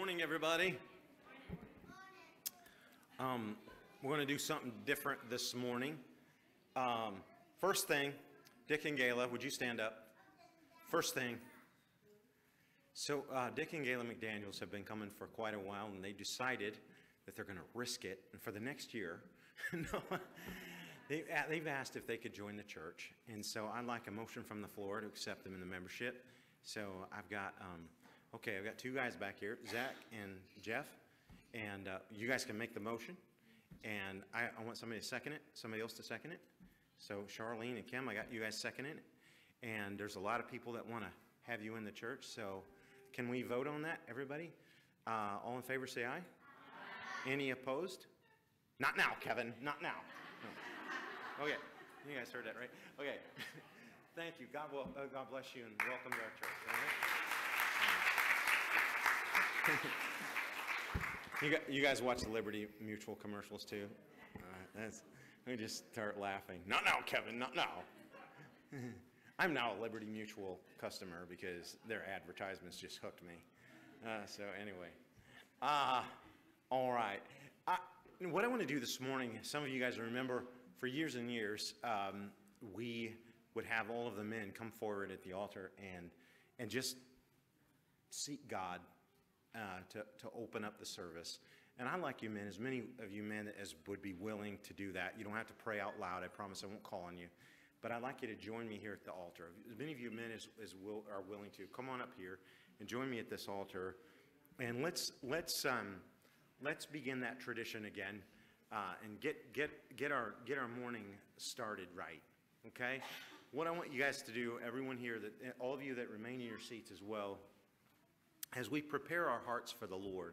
Morning, everybody. We're going to do something different this morning. First thing, Dick and Gayla, would you stand up? First thing. So Dick and Gayla McDaniels have been coming for quite a while, and they decided that they're going to risk it. And for the next year, they've asked if they could join the church. And so I'd like a motion from the floor to accept them in the membership. So I've got, I've got two guys back here, Zach and Jeff. And you guys can make the motion. And I want somebody to second it, somebody else to second it. So Charlene and Kim, I got you guys seconding it. And there's a lot of people that want to have you in the church. So can we vote on that, everybody? All in favor, say aye. Aye. Any opposed? Not now, Kevin, not now. No. Okay, you guys heard that, right? Okay, thank you. God bless you and welcome to our church. You guys watch the Liberty Mutual commercials too? Let me just start laughing. Not now, Kevin, not now. I'm now a Liberty Mutual customer because their advertisements just hooked me. So anyway, all right. What I want to do this morning, some of you guys remember for years and years, we would have all of the men come forward at the altar and just seek God to open up the service. And I'd like you men, as many of you men as would be willing to do that. You don't have to pray out loud. I promise I won't call on you. But I'd like you to join me here at the altar. As many of you men as are willing to, come on up here and join me at this altar. And let's begin that tradition again and get our morning started right. Okay? What I want you guys to do, everyone here, all of you that remain in your seats as well, as we prepare our hearts for the Lord,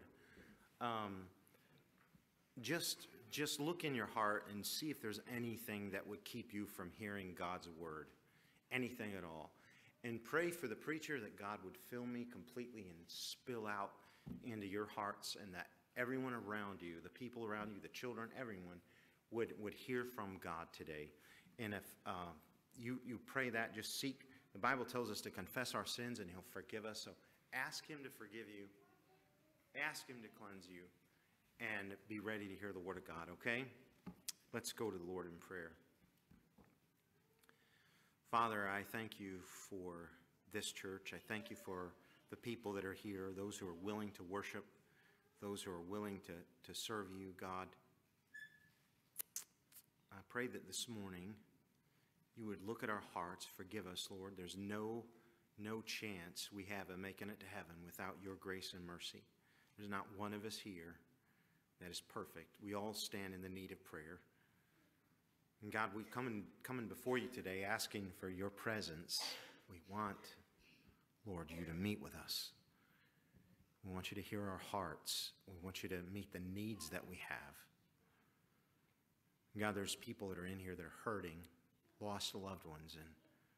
just look in your heart and see if there's anything that would keep you from hearing God's word, anything at all. And pray for the preacher that God would fill me completely and spill out into your hearts, and that everyone around you, the people around you, the children, everyone would hear from God today. And if you pray that, just seek. The Bible tells us to confess our sins and he'll forgive us. So ask him to forgive you. Ask him to cleanse you. And be ready to hear the word of God, okay? Let's go to the Lord in prayer. Father, I thank you for this church. I thank you for the people that are here, those who are willing to worship, those who are willing to serve you, God. I pray that this morning you would look at our hearts. Forgive us, Lord. There's no chance we have of making it to heaven without your grace and mercy. There's not one of us here that is perfect. We all stand in the need of prayer. And God, we coming before you today asking for your presence. We want, Lord, you to meet with us. We want you to hear our hearts. We want you to meet the needs that we have. God, there's people that are in here that are hurting, lost loved ones, and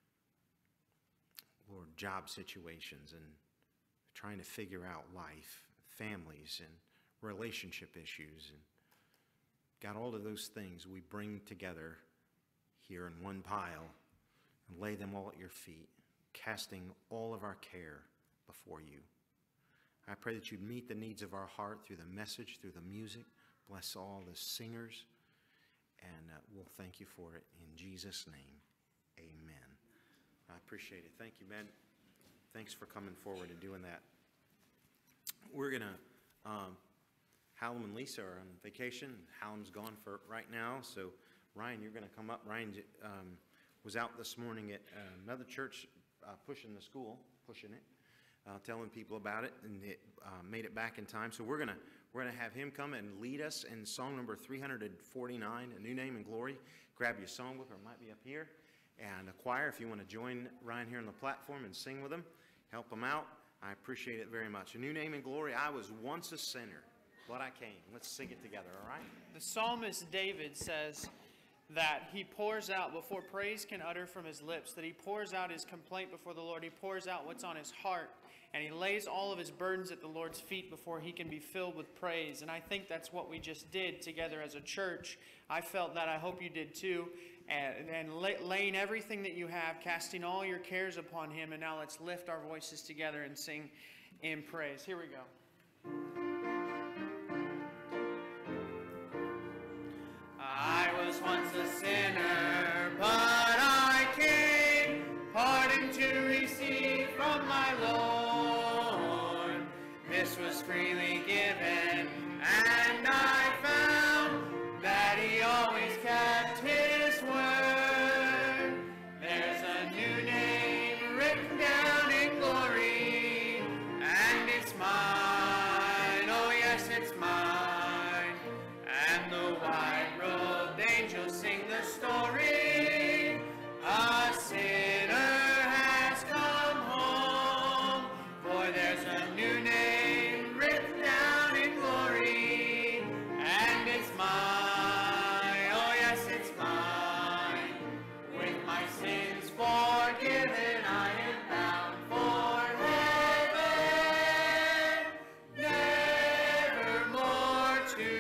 Lord, job situations, and trying to figure out life, families, and relationship issues. And God, all of those things we bring together here in one pile and lay them all at your feet, casting all of our care before you. I pray that you'd meet the needs of our heart through the message, through the music. Bless all the singers, and we'll thank you for it in Jesus' name. Amen. I appreciate it. Thank you, man. Thanks for coming forward and doing that. We're going to, Hallam and Lisa are on vacation. Hallam's gone for right now. So, Ryan, you're going to come up. Ryan was out this morning at another church pushing it, telling people about it, and it made it back in time. So we're gonna have him come and lead us in song number 349, A New Name and Glory. Grab your songbook, or it might be up here. And a choir, if you want to join Ryan here on the platform and sing with him, help him out. I appreciate it very much. A new name and glory. I was once a sinner, but I came. Let's sing it together, all right? The psalmist David says that he pours out, before praise can utter from his lips, that he pours out his complaint before the Lord. He pours out what's on his heart, and he lays all of his burdens at the Lord's feet before he can be filled with praise. And I think that's what we just did together as a church. I felt that. I hope you did too. And laying everything that you have, casting all your cares upon him. And now let's lift our voices together and sing in praise. Here we go. was once a sinner, but I came, pardon to receive from my Lord. This was freely given, and I found that he always kept his word. There's a new name written down in glory, and it's mine, oh yes, it's mine. And the white-robed angels sing the story, a sinner has come home, for there's a new name written down in glory, and it's mine, oh yes, it's mine. With my sins forgiven, I am bound for heaven, never more to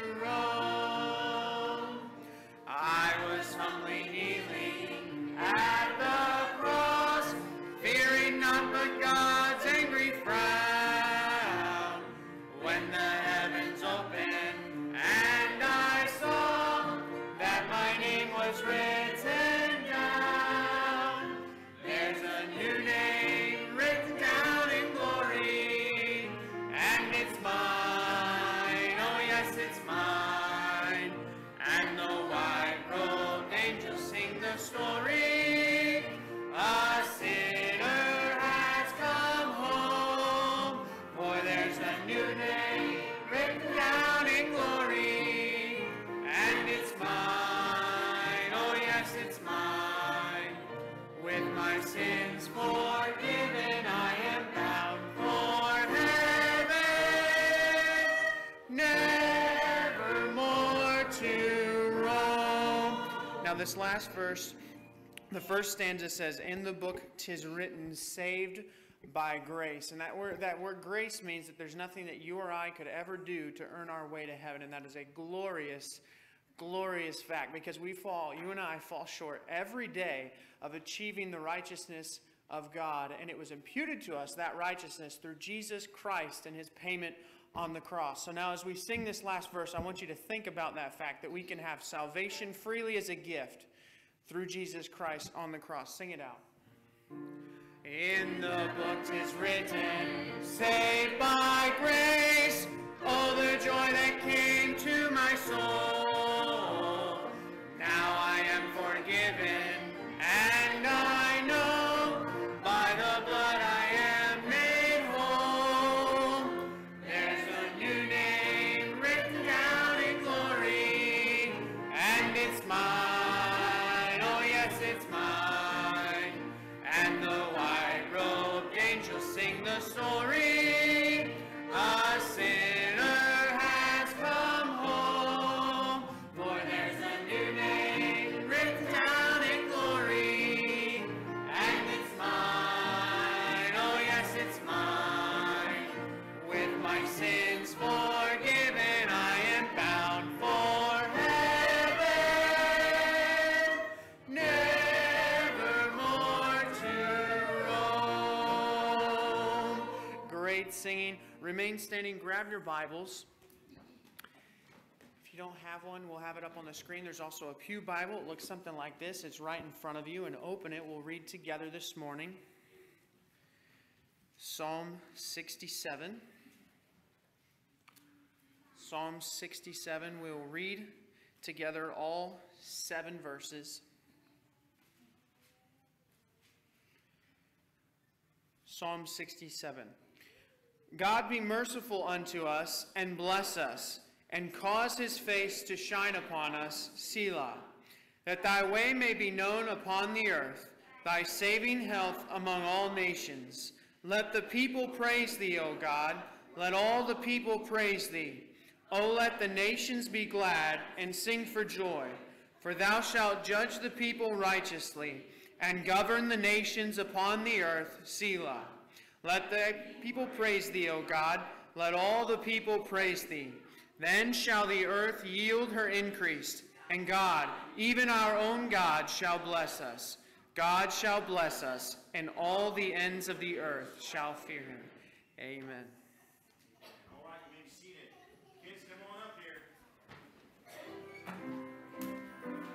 roam. I was humbly kneeling at the cross, fearing none but God's angry frown, when the heavens opened and I saw that my name was written down. There's a new name written down in glory, and it's mine, oh yes, it's mine. And the white-robed angels sing the story, a sinner has come home, for there's a new name written down in glory, and it's mine, oh yes, it's mine. With my sins forgiven, I am bound for heaven, never more to roam. Now this last verse, the first stanza says, in the book 'tis written, saved by grace. And that word grace means that there's nothing that you or I could ever do to earn our way to heaven. And that is a glorious, glorious fact, because you and I fall short every day of achieving the righteousness of God. And it was imputed to us, that righteousness, through Jesus Christ and his payment on the cross. So now as we sing this last verse, I want you to think about that fact, that we can have salvation freely as a gift through Jesus Christ on the cross. Sing it out. In the book 'tis written, saved by grace, oh the joy that came to my soul. Now I am forgiven, and I know by the blood I am made whole. There's a new name written down in glory, and it's mine, oh yes, it's mine. And the white-robed angels sing the story, a sinner has come home, for there's a new name written down in glory, and it's mine, oh yes, it's mine. With my sins forgiven, I am bound for heaven, never more to roam. Great singing. Remain standing. Grab your Bibles. If you don't have one, we'll have it up on the screen. There's also a pew Bible. It looks something like this. It's right in front of you. And open it. We'll read together this morning. Psalm 67. Psalm 67. We'll read together all 7 verses. Psalm 67. God be merciful unto us, and bless us, and cause his face to shine upon us, Selah. That thy way may be known upon the earth, thy saving health among all nations. Let the people praise thee, O God. Let all the people praise thee. O let the nations be glad, and sing for joy. For thou shalt judge the people righteously, and govern the nations upon the earth, Selah. Let the people praise thee, O God. Let all the people praise thee. Then shall the earth yield her increase, and God, even our own God, shall bless us. God shall bless us, and all the ends of the earth shall fear him. Amen. All right, you may be seated. Kids, come on up here.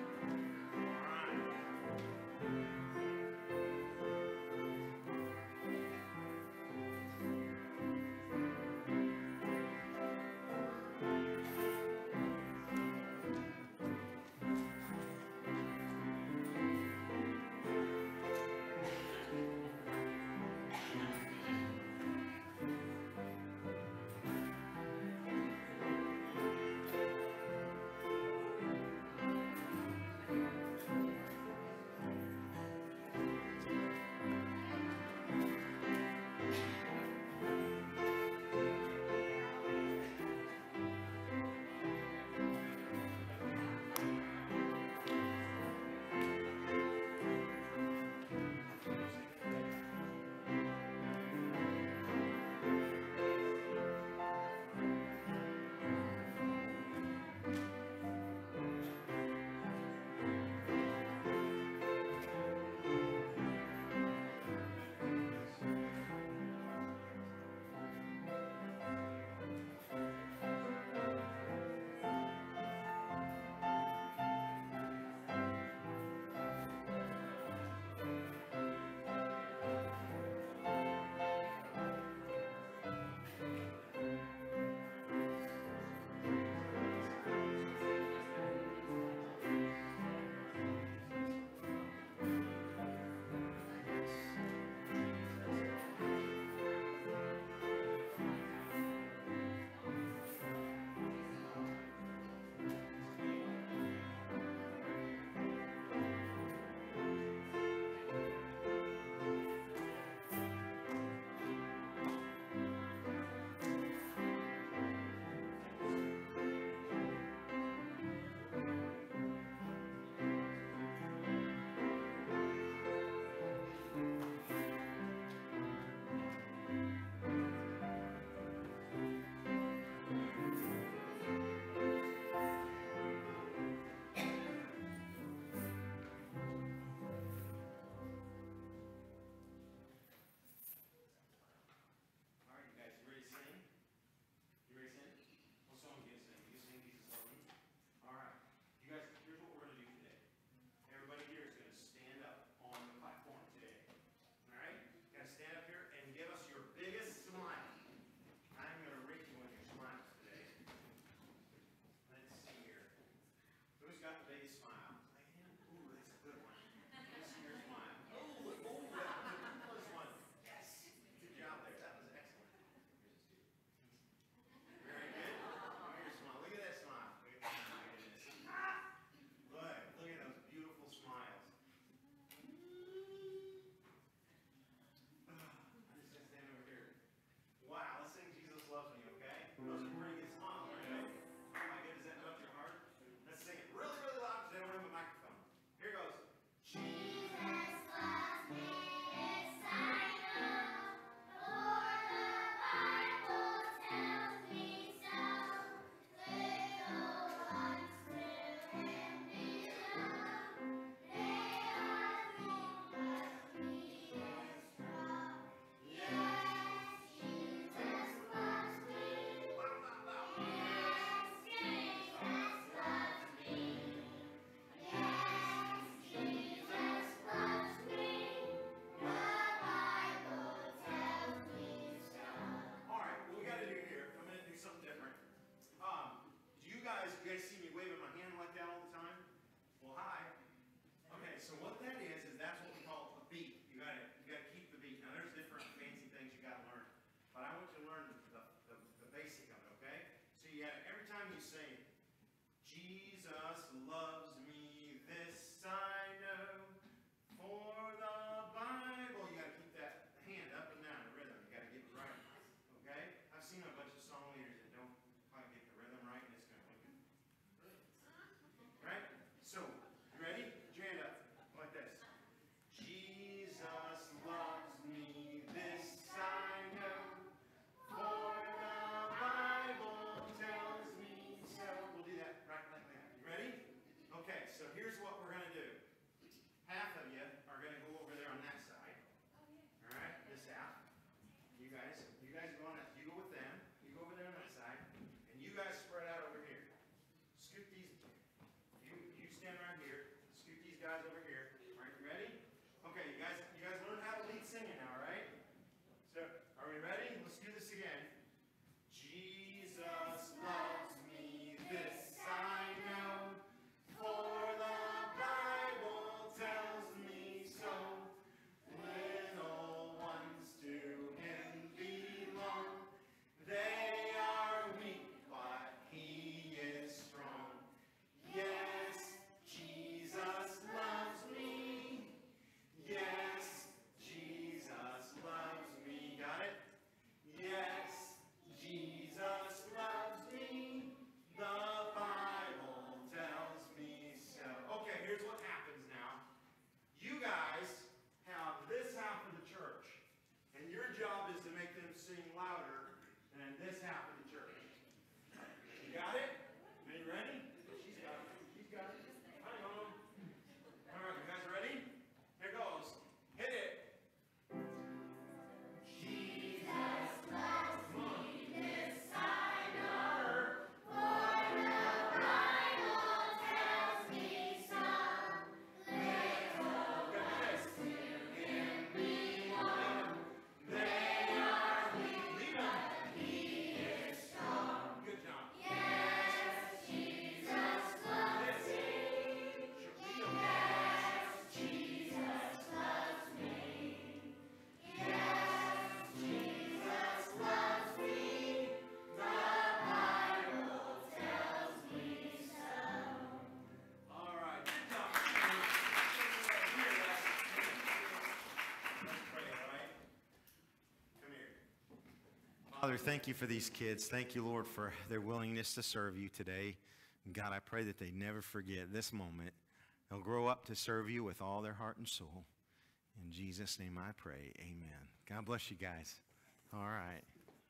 Father, thank you for these kids. Thank you, Lord, for their willingness to serve you today. God, I pray that they never forget this moment. They'll grow up to serve you with all their heart and soul. In Jesus' name I pray, amen. God bless you guys. All right.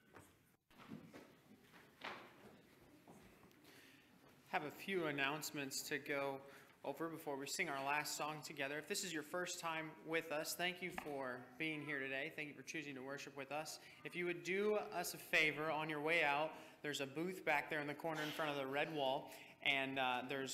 Have a few announcements to go over before we sing our last song together. If this is your first time with us, thank you for being here today. Thank you for choosing to worship with us. If you would do us a favor on your way out, there's a booth back there in the corner in front of the red wall, and there's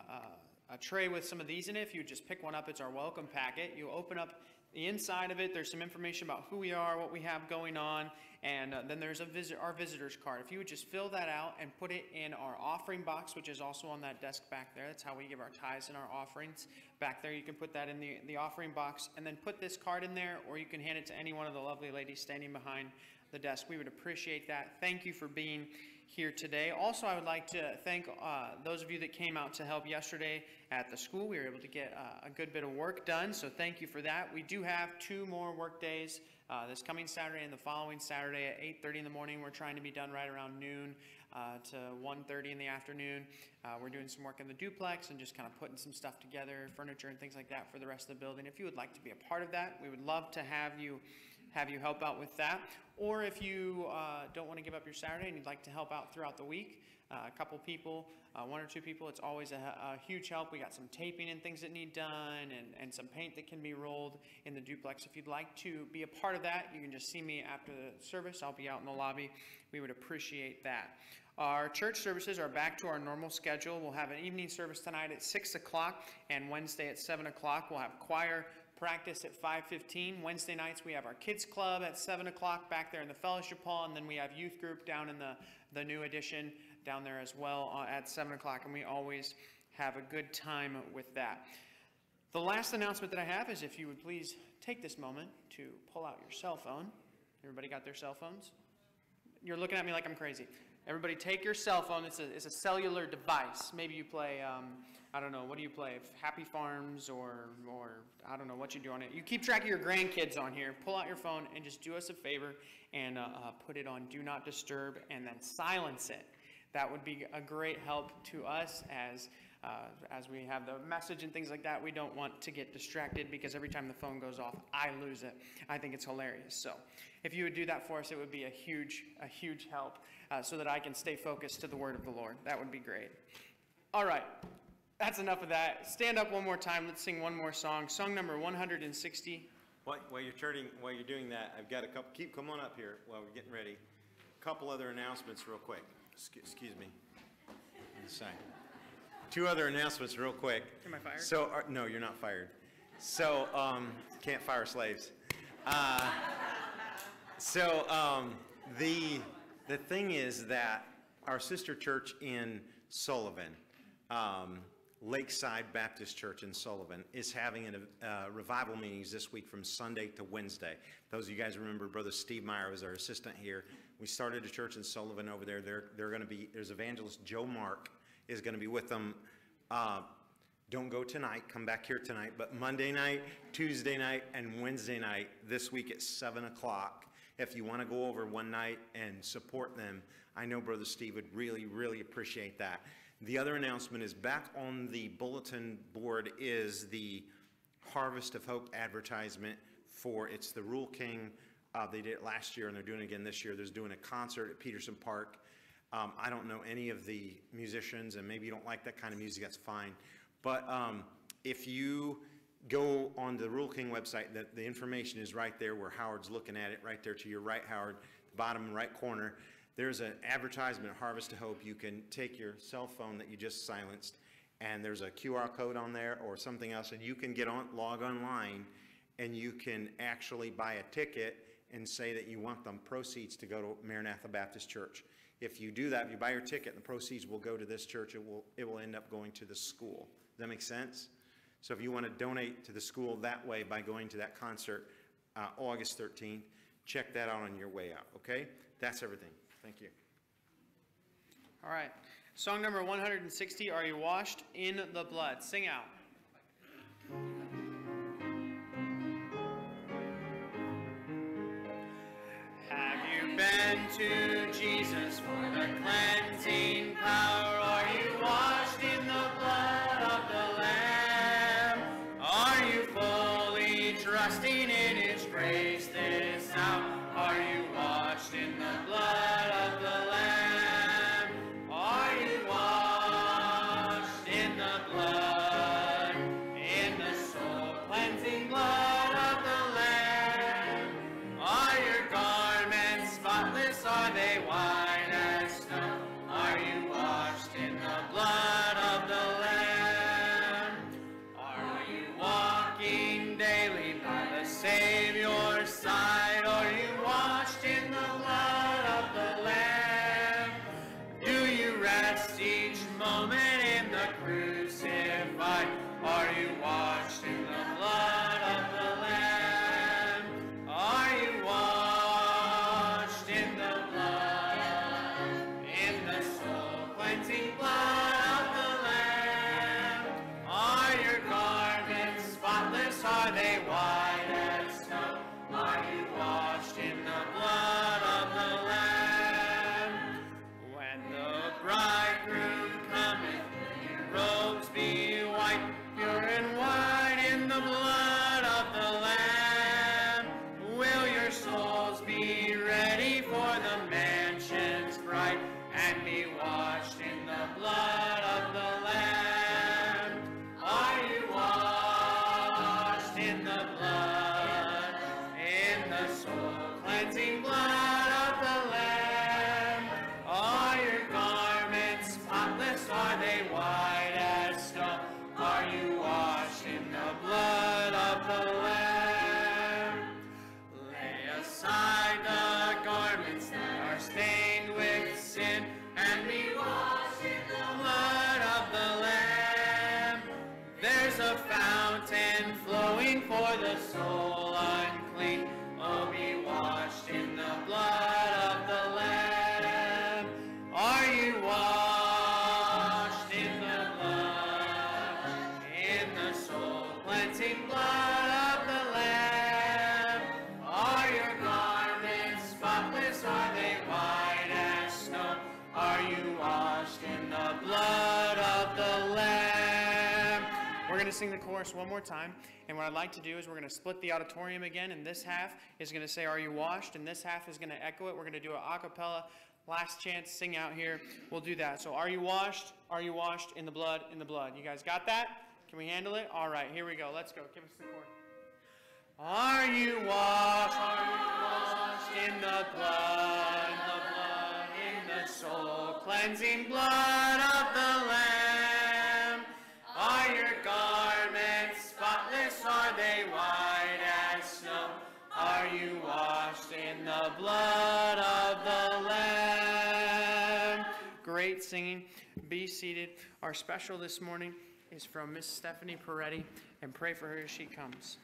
a tray with some of these in it. If you would just pick one up, it's our welcome packet. You open up the inside of it, there's some information about who we are, what we have going on, and then there's our visitor's card. If you would just fill that out and put it in our offering box, which is also on that desk back there. That's how we give our tithes and our offerings. Back there, you can put that in the offering box, and then put this card in there, or you can hand it to any one of the lovely ladies standing behind the desk. We would appreciate that. Thank you for being here today. Also, I would like to thank those of you that came out to help yesterday at the school. We were able to get a good bit of work done, so thank you for that. We do have 2 more work days this coming Saturday and the following Saturday at 8:30 in the morning. We're trying to be done right around noon to 1:30 in the afternoon. We're doing some work in the duplex and just kind of putting some stuff together, furniture and things like that for the rest of the building. If you would like to be a part of that, we would love to have you help out with that. Or if you don't want to give up your Saturday and you'd like to help out throughout the week, a couple people, 1 or 2 people, it's always a huge help. We got some taping and things that need done, and some paint that can be rolled in the duplex. If you'd like to be a part of that, you can just see me after the service. I'll be out in the lobby. We would appreciate that. Our church services are back to our normal schedule. We'll have an evening service tonight at 6 o'clock and Wednesday at 7 o'clock. We'll have choir practice at 5:15. Wednesday nights we have our kids club at 7 o'clock back there in the fellowship hall, and then we have youth group down in the new addition down there as well at 7 o'clock, and we always have a good time with that. The last announcement that I have is if you would please take this moment to pull out your cell phone. Everybody got their cell phones? You're looking at me like I'm crazy. Everybody take your cell phone. It's a cellular device. Maybe you play, I don't know, what do you play? Happy Farms or I don't know what you do on it. You keep track of your grandkids on here. Pull out your phone and just do us a favor and put it on Do Not Disturb and then silence it. That would be a great help to us as we have the message and things like that. We don't want to get distracted because every time the phone goes off, I lose it. I think it's hilarious. So if you would do that for us, it would be a huge help so that I can stay focused to the word of the Lord. That would be great. All right. That's enough of that. Stand up one more time. Let's sing one more song. Song number 160. While you're doing that, I've got a couple. Come on up here while we're getting ready. A couple other announcements real quick. Excuse me. Sorry. 2 other announcements real quick. Am I fired? So, no, you're not fired. So, can't fire slaves. The thing is that our sister church in Sullivan, Lakeside Baptist Church in Sullivan, is having revival meetings this week from Sunday to Wednesday. Those of you guys remember Brother Steve Meyer was our assistant here. We started a church in Sullivan over there. There's evangelist Joe Mark is going to be with them. Don't go tonight. Come back here tonight. But Monday night, Tuesday night, and Wednesday night this week at 7 o'clock. If you want to go over one night and support them, I know Brother Steve would really, really appreciate that. The other announcement is back on the bulletin board is the Harvest of Hope advertisement it's the Rural King. They did it last year and they're doing it again this year. They're doing a concert at Peterson Park. I don't know any of the musicians, and maybe you don't like that kind of music, that's fine. But if you go on the Rural King website, the information is right there where Howard's looking at it, right there to your right, Howard, bottom right corner. There's an advertisement, Harvest of Hope. You can take your cell phone that you just silenced, and there's a QR code on there or something else, and you can log online, and you can actually buy a ticket and say that you want them proceeds to go to Maranatha Baptist Church. If you do that, if you buy your ticket, the proceeds will go to this church. It will end up going to the school. Does that make sense? So if you want to donate to the school that way by going to that concert August 13th, check that out on your way out, okay? That's everything. Thank you. All right. Song number 160, Are You Washed in the Blood? Sing out. Have you been to Jesus for the cleansing power. Are you washed in the blood of the Lamb? Are you fully trusting in His grace this hour? Are you washed in the blood of the Lamb? Are you washed in the blood, in the soul cleansing blood of the Lamb? Are your garments spotless? Are they white as snow? Are you washed in the blood of the Lamb? Are you walking daily by the Savior's side? Are you washed in the blood of the Lamb? Do you rest each moment in the crucified? Are you washed in the blood of the Lamb? Are you washed in the blood, in the soul cleansing blood of the Lamb? Are your garments spotless? Are they white as snow? Are you washed in the blood of the Lamb? When the bridegroom cometh, your robes be white, pure and white in the blood of the Lamb. Will your souls be ready for the mansions bright, and be washed in the blood of the Lamb? Are you washed in the blood, in the soul cleansing blood of the Lamb? Are your garments spotless? Are they white as snow? Are you washed in the blood of the Lamb? Lay aside the garments that are stained with sin, and be washed in the blood of the Lamb. There's a fountain flowing for the soul unclean. Oh, be washed in the blood of the Lamb. Are you washed in the blood, in the soul cleansing blood of the Lamb? Are your garments spotless? Are they white as snow? Are you washed in the blood of the Lamb? We're going to sing the chorus one more time, and what I'd like to do is we're going to split the auditorium again, and this half is going to say, "Are you washed?" and this half is going to echo it. We're going to do an a cappella, last chance, sing out here. We'll do that. So, are you washed? Are you washed in the blood, in the blood? You guys got that? Can we handle it? All right, here we go. Let's go. Give us the chord. Are you washed? Are you washed in the blood, in the soul cleansing blood of the Lamb? Are your garments spotless? Are they white as snow? Are you washed in the blood of the Lamb? Great singing. Be seated. Our special this morning is from Miss Stephanie Peretti, and pray for her as she comes.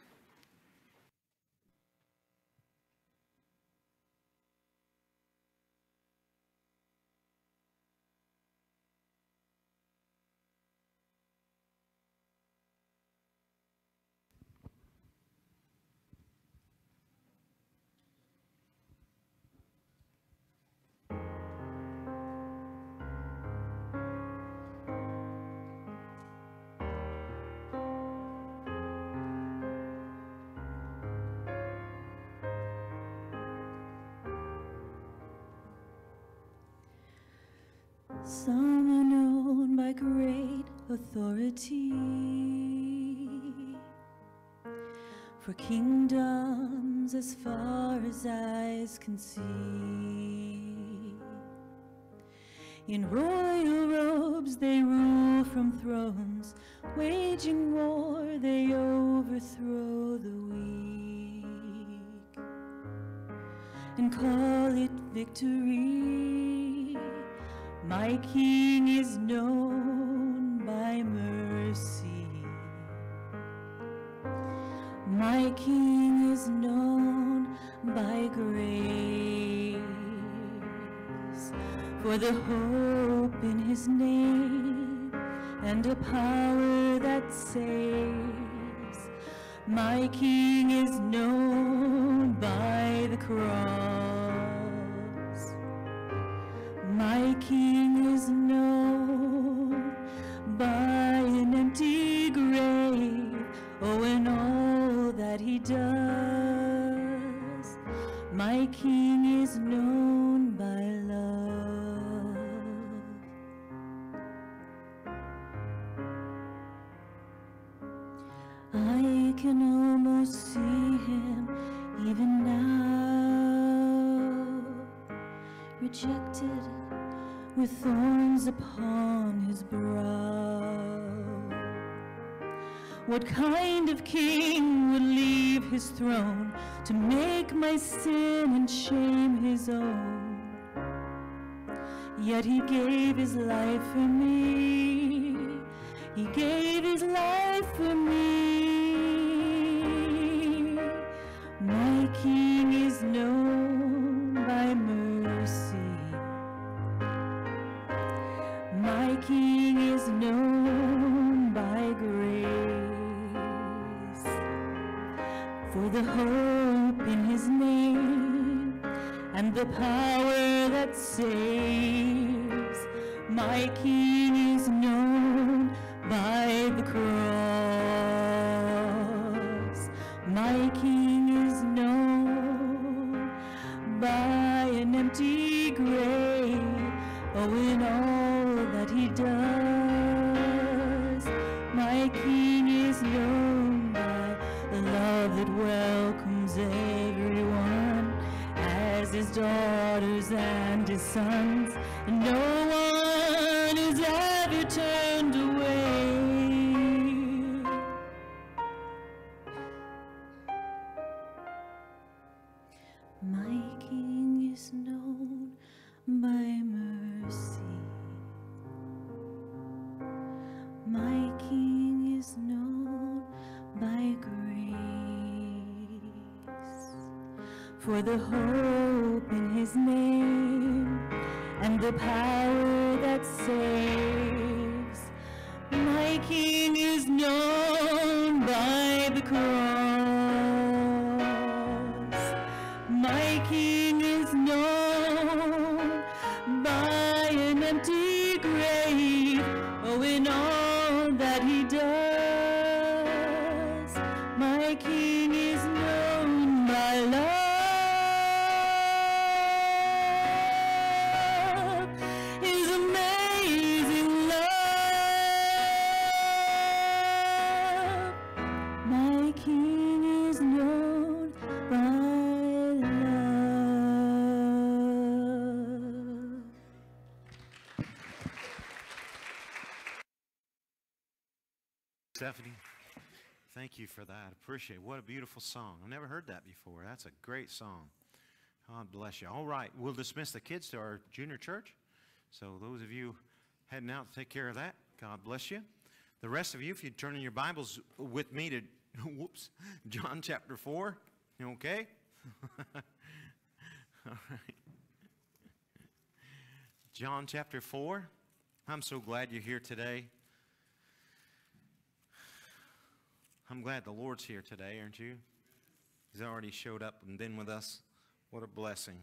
Some are known by great authority, for kingdoms as far as eyes can see. In royal robes they rule from thrones, waging war they overthrow the weak, and call it victory. My King is known by mercy. My King is known by grace. For the hope in his name and a power that saves, my King is known by the cross. King is known by an empty grave. Oh, in all that he does, my King is known by love. I can almost see him even now, rejected with thorns upon his brow. What kind of king would leave his throne to make my sin and shame his own? Yet he gave his life for me. He gave his life for me. My King is known by mercy. My King is known by grace. For the hope in his name and the power that saves, my King is known by the cross. My King is known by an empty grave. Oh, in all that he does, my King is known by the love that welcomes everyone as his daughters and his sons, and no one is ever turned away. My King is known by mercy. My King is known by grace. For the hope in his name and the power that saves, my King is known by the cross. My King is known by an empty grave. Oh, in all that he does, my King is known by love. His amazing love. My King is known by love. Stephanie, thank you for that. Appreciate it. What a beautiful song. I've never heard that before. That's a great song. God bless you. All right, we'll dismiss the kids to our junior church. So those of you heading out to take care of that, God bless you. The rest of you, if you turn in your Bibles with me to, whoops, John chapter 4. You okay? All right. John chapter 4. I'm so glad you're here today. I'm glad the Lord's here today, aren't you? He's already showed up and been with us. What a blessing.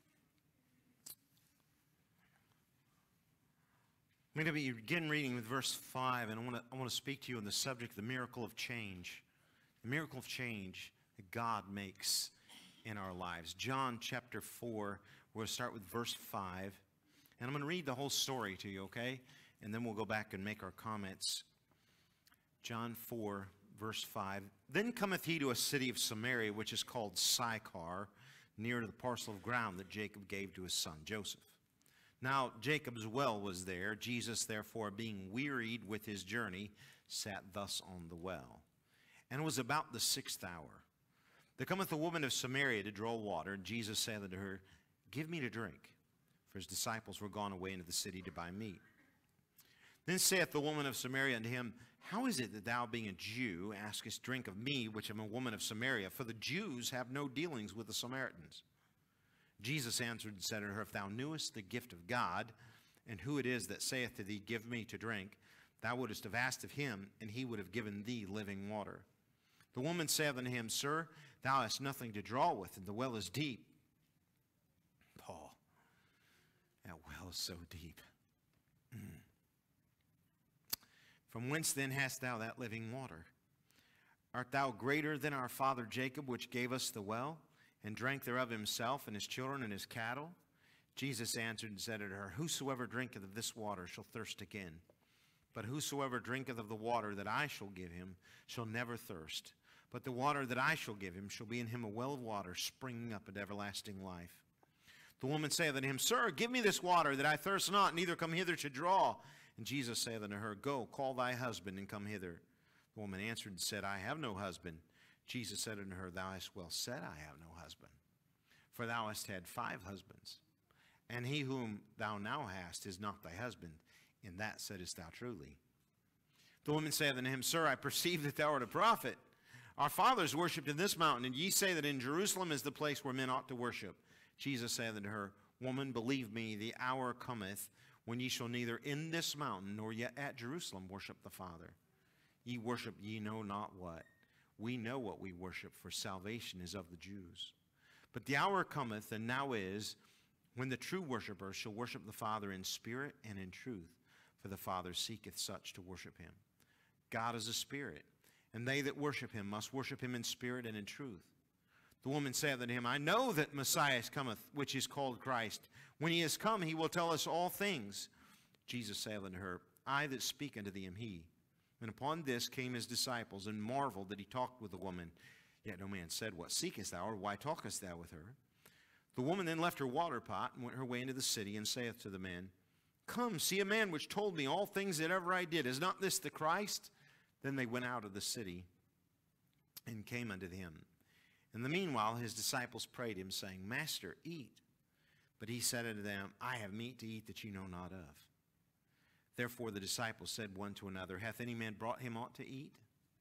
I'm going to begin reading with verse 5, and I want to speak to you on the subject of the miracle of change. The miracle of change that God makes in our lives. John chapter 4, we'll start with verse 5. And I'm going to read the whole story to you, okay? And then we'll go back and make our comments. John 4, verse 5. Then cometh he to a city of Samaria, which is called Sychar, near to the parcel of ground that Jacob gave to his son Joseph. Now Jacob's well was there. Jesus, therefore, being wearied with his journey, sat thus on the well. And it was about the 6th hour. There cometh a woman of Samaria to draw water, and Jesus said unto her, Give me to drink. For his disciples were gone away into the city to buy meat. Then saith the woman of Samaria unto him, How is it that thou, being a Jew, askest drink of me, which am a woman of Samaria? For the Jews have no dealings with the Samaritans. Jesus answered and said unto her, If thou knewest the gift of God, and who it is that saith to thee, Give me to drink, thou wouldest have asked of him, and he would have given thee living water. The woman saith unto him, Sir, thou hast nothing to draw with, and the well is deep. Paul. Now, well so deep. From whence then hast thou that living water? Art thou greater than our father Jacob, which gave us the well, and drank thereof himself, and his children, and his cattle? Jesus answered and said unto her, Whosoever drinketh of this water shall thirst again. But whosoever drinketh of the water that I shall give him shall never thirst. But the water that I shall give him shall be in him a well of water, springing up into everlasting life. The woman saith unto him, Sir, give me this water, that I thirst not, neither come hither to draw. And Jesus saith unto her, Go, call thy husband, and come hither. The woman answered and said, I have no husband. Jesus said unto her, Thou hast well said, I have no husband. For thou hast had 5 husbands, and he whom thou now hast is not thy husband. In that saidest thou truly. The woman saith unto him, Sir, I perceive that thou art a prophet. Our fathers worshipped in this mountain, and ye say that in Jerusalem is the place where men ought to worship. Jesus saith unto her, Woman, believe me, the hour cometh when ye shall neither in this mountain nor yet at Jerusalem worship the Father. Ye worship ye know not what. We know what we worship, for salvation is of the Jews. But the hour cometh, and now is, when the true worshipers shall worship the Father in spirit and in truth, for the Father seeketh such to worship him. God is a spirit, and they that worship him must worship him in spirit and in truth. The woman saith unto him, I know that Messiah cometh, which is called Christ. When he is come, he will tell us all things. Jesus saith unto her, I that speak unto thee am he. And upon this came his disciples, and marveled that he talked with the woman. Yet no man said, What seekest thou, or why talkest thou with her? The woman then left her water pot, and went her way into the city, and saith to the man, Come, see a man which told me all things that ever I did. Is not this the Christ? Then they went out of the city, and came unto him. In the meanwhile his disciples prayed him, saying, Master, eat. But he said unto them, I have meat to eat that ye know not of. Therefore the disciples said one to another, Hath any man brought him aught to eat?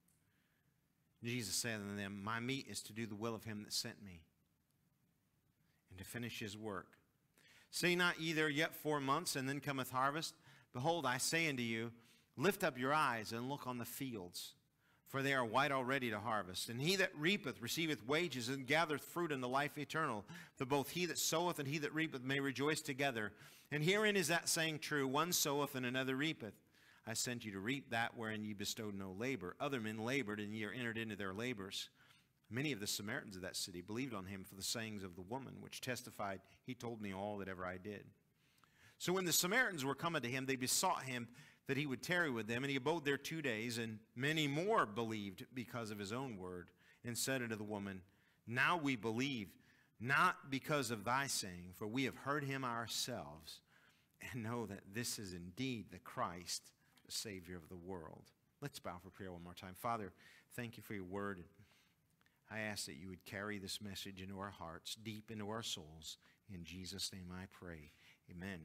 Jesus said unto them, My meat is to do the will of him that sent me, and to finish his work. Say not ye, there yet 4 months, and then cometh harvest? Behold, I say unto you, Lift up your eyes, and look on the fields, for they are white already to harvest. And he that reapeth receiveth wages, and gathereth fruit unto life eternal, that both he that soweth and he that reapeth may rejoice together. And herein is that saying true, One soweth and another reapeth. I sent you to reap that wherein ye bestowed no labor. Other men labored, and ye are entered into their labors. Many of the Samaritans of that city believed on him for the sayings of the woman, which testified, He told me all that ever I did. So when the Samaritans were come unto him, they besought him that he would tarry with them. And he abode there 2 days, and many more believed because of his own word, and said unto the woman, Now we believe, not because of thy saying, for we have heard him ourselves, and know that this is indeed the Christ, the Savior of the world. Let's bow for prayer one more time. Father, thank you for your word. I ask that you would carry this message into our hearts, deep into our souls. In Jesus' name I pray. Amen.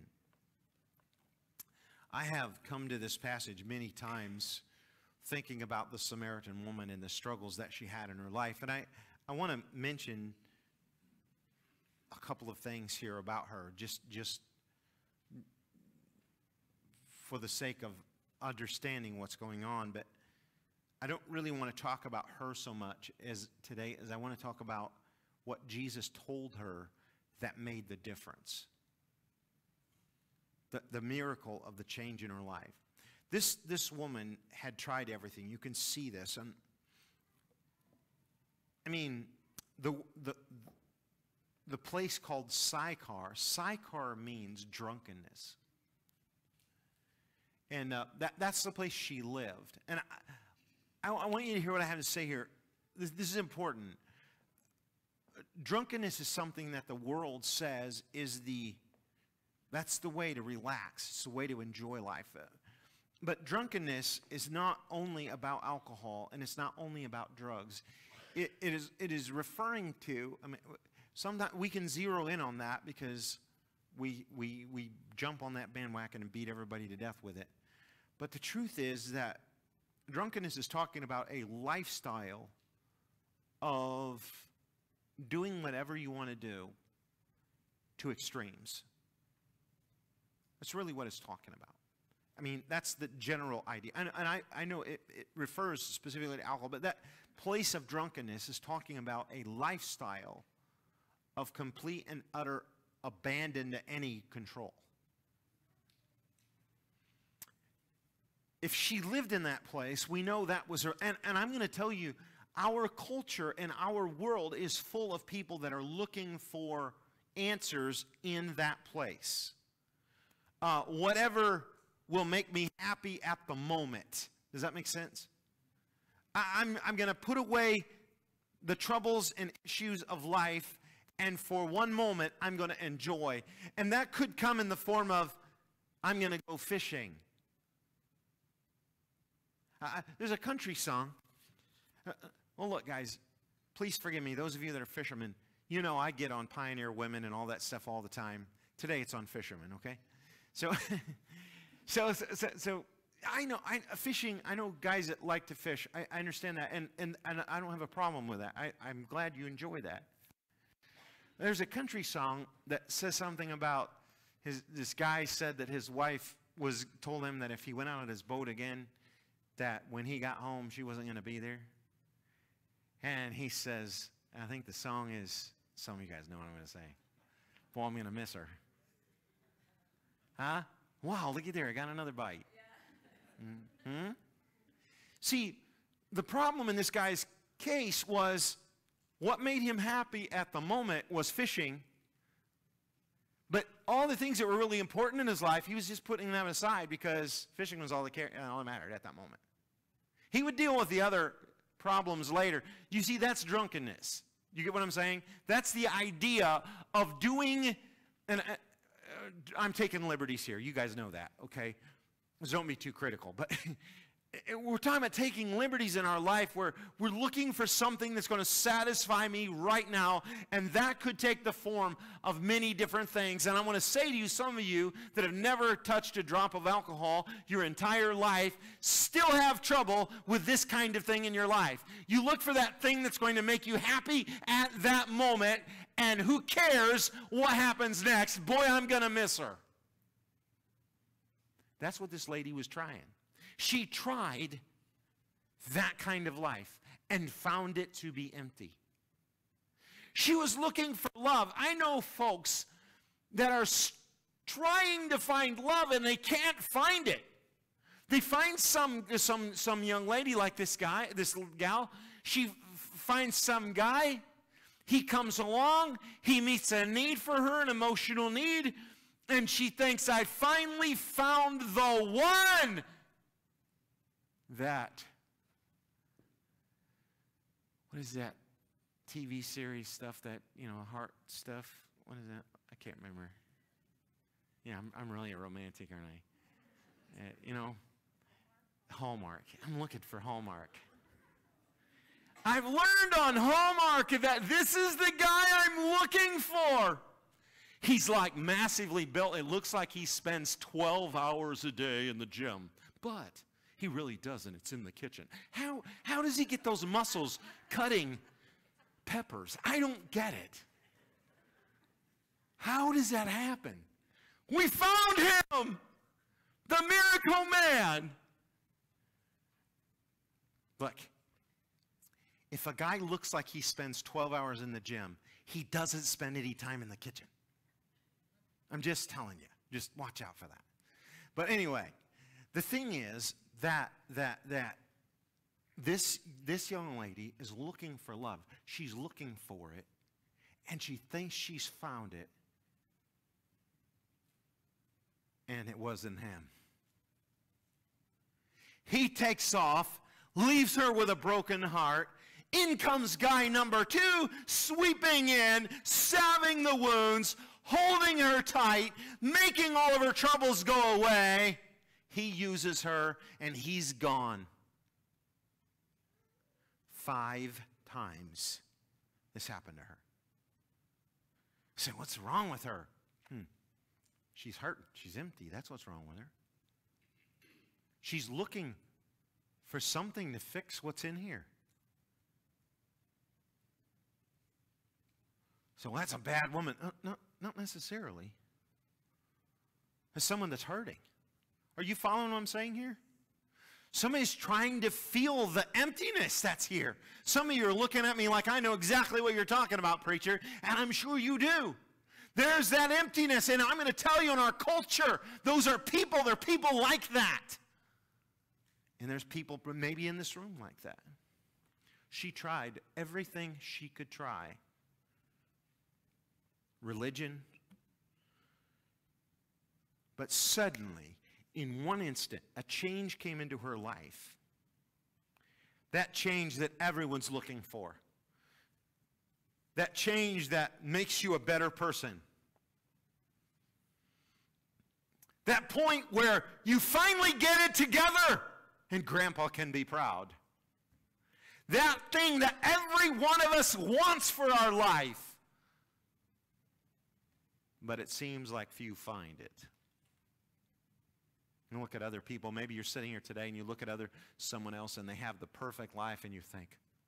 I have come to this passage many times thinking about the Samaritan woman and the struggles that she had in her life. And I want to mention a couple of things here about her, just for the sake of understanding what's going on. But I don't really want to talk about her so much as today as I want to talk about what Jesus told her that made the difference. The miracle of the change in her life. This woman had tried everything. You can see this. And I mean, the place called Sychar means drunkenness. And that's the place she lived. And I want you to hear what I have to say here. This is important. Drunkenness is something that the world says that's the way to relax. It's the way to enjoy life. But drunkenness is not only about alcohol, and it's not only about drugs. It is referring to, I mean, sometimes we can zero in on that because we jump on that bandwagon and beat everybody to death with it. But the truth is that drunkenness is talking about a lifestyle of doing whatever you want to do to extremes. That's really what it's talking about. I mean, that's the general idea. And I know it refers specifically to alcohol, but that place of drunkenness is talking about a lifestyle of complete and utter abandon to any control. if she lived in that place, we know that was her. And I'm going to tell you, our culture and our world is full of people that are looking for answers in that place. Whatever will make me happy at the moment. Does that make sense? I'm going to put away the troubles and issues of life, and for one moment, I'm going to enjoy. And that could come in the form of, I'm going to go fishing. There's a country song. Well, look, guys, please forgive me. Those of you that are fishermen, you know I get on Pioneer Women and all that stuff all the time. Today it's on fishermen, okay? So, so I know fishing. I know guys that like to fish. I understand that, and I don't have a problem with that. I'm glad you enjoy that. There's a country song that says something about this guy said that his wife told him that if he went out on his boat again, that when he got home, she wasn't going to be there. And he says, I think the song is, some of you guys know what I'm going to say. Boy, I'm going to miss her. Huh? Wow, look at there. I got another bite. Yeah. Mm-hmm. See, the problem in this guy's case was what made him happy at the moment was fishing. But all the things that were really important in his life, he was just putting them aside because fishing was all that mattered at that moment. He would deal with the other problems later. You see, that's drunkenness. You get what I'm saying? That's the idea of doing, and I'm taking liberties here. You guys know that, okay? So don't be too critical. But we're talking about taking liberties in our life where we're looking for something that's going to satisfy me right now, and that could take the form of many different things. And I want to say to you, some of you that have never touched a drop of alcohol your entire life still have trouble with this kind of thing in your life. You look for that thing that's going to make you happy at that moment, and who cares what happens next? Boy, I'm going to miss her. That's what this lady was trying. She tried that kind of life and found it to be empty. She was looking for love. I know folks that are trying to find love and they can't find it. They find some young lady like this gal. She finds some guy. He comes along. He meets a need for her, an emotional need. And she thinks, I finally found the one. That, what is that TV series stuff that, heart stuff? What is that? I can't remember. Yeah, I'm really a romantic, aren't I? Hallmark. I'm looking for Hallmark. I've learned on Hallmark that this is the guy I'm looking for. He's like massively built. It looks like he spends 12 hours a day in the gym, but he really doesn't. It's in the kitchen. How does he get those muscles cutting peppers? I don't get it. How does that happen? We found him, the miracle man. Look, if a guy looks like he spends 12 hours in the gym, he doesn't spend any time in the kitchen. I'm just telling you. Just watch out for that. But anyway, the thing is, that this young lady is looking for love. She's looking for it, and she thinks she's found it, and it wasn't him. He takes off, leaves her with a broken heart. In comes guy number 2, sweeping in, salving the wounds, holding her tight, making all of her troubles go away. He uses her, and he's gone. 5 times this happened to her. I say, what's wrong with her? She's hurt. She's empty. That's what's wrong with her. She's looking for something to fix what's in here. So that's a bad woman. No, not necessarily. It's someone that's hurting. Are you following what I'm saying here? Somebody's trying to feel the emptiness that's here. Some of you are looking at me like I know exactly what you're talking about, preacher, and I'm sure you do. There's that emptiness, and I'm going to tell you in our culture, those are people, they're people like that. And there's people maybe in this room like that. She tried everything she could try. Religion. But suddenly, in one instant, a change came into her life. That change that everyone's looking for. That change that makes you a better person. That point where you finally get it together and Grandpa can be proud. That thing that every one of us wants for our life. But it seems like few find it. You look at other people. Maybe you're sitting here today and you look at someone else and they have the perfect life and you think,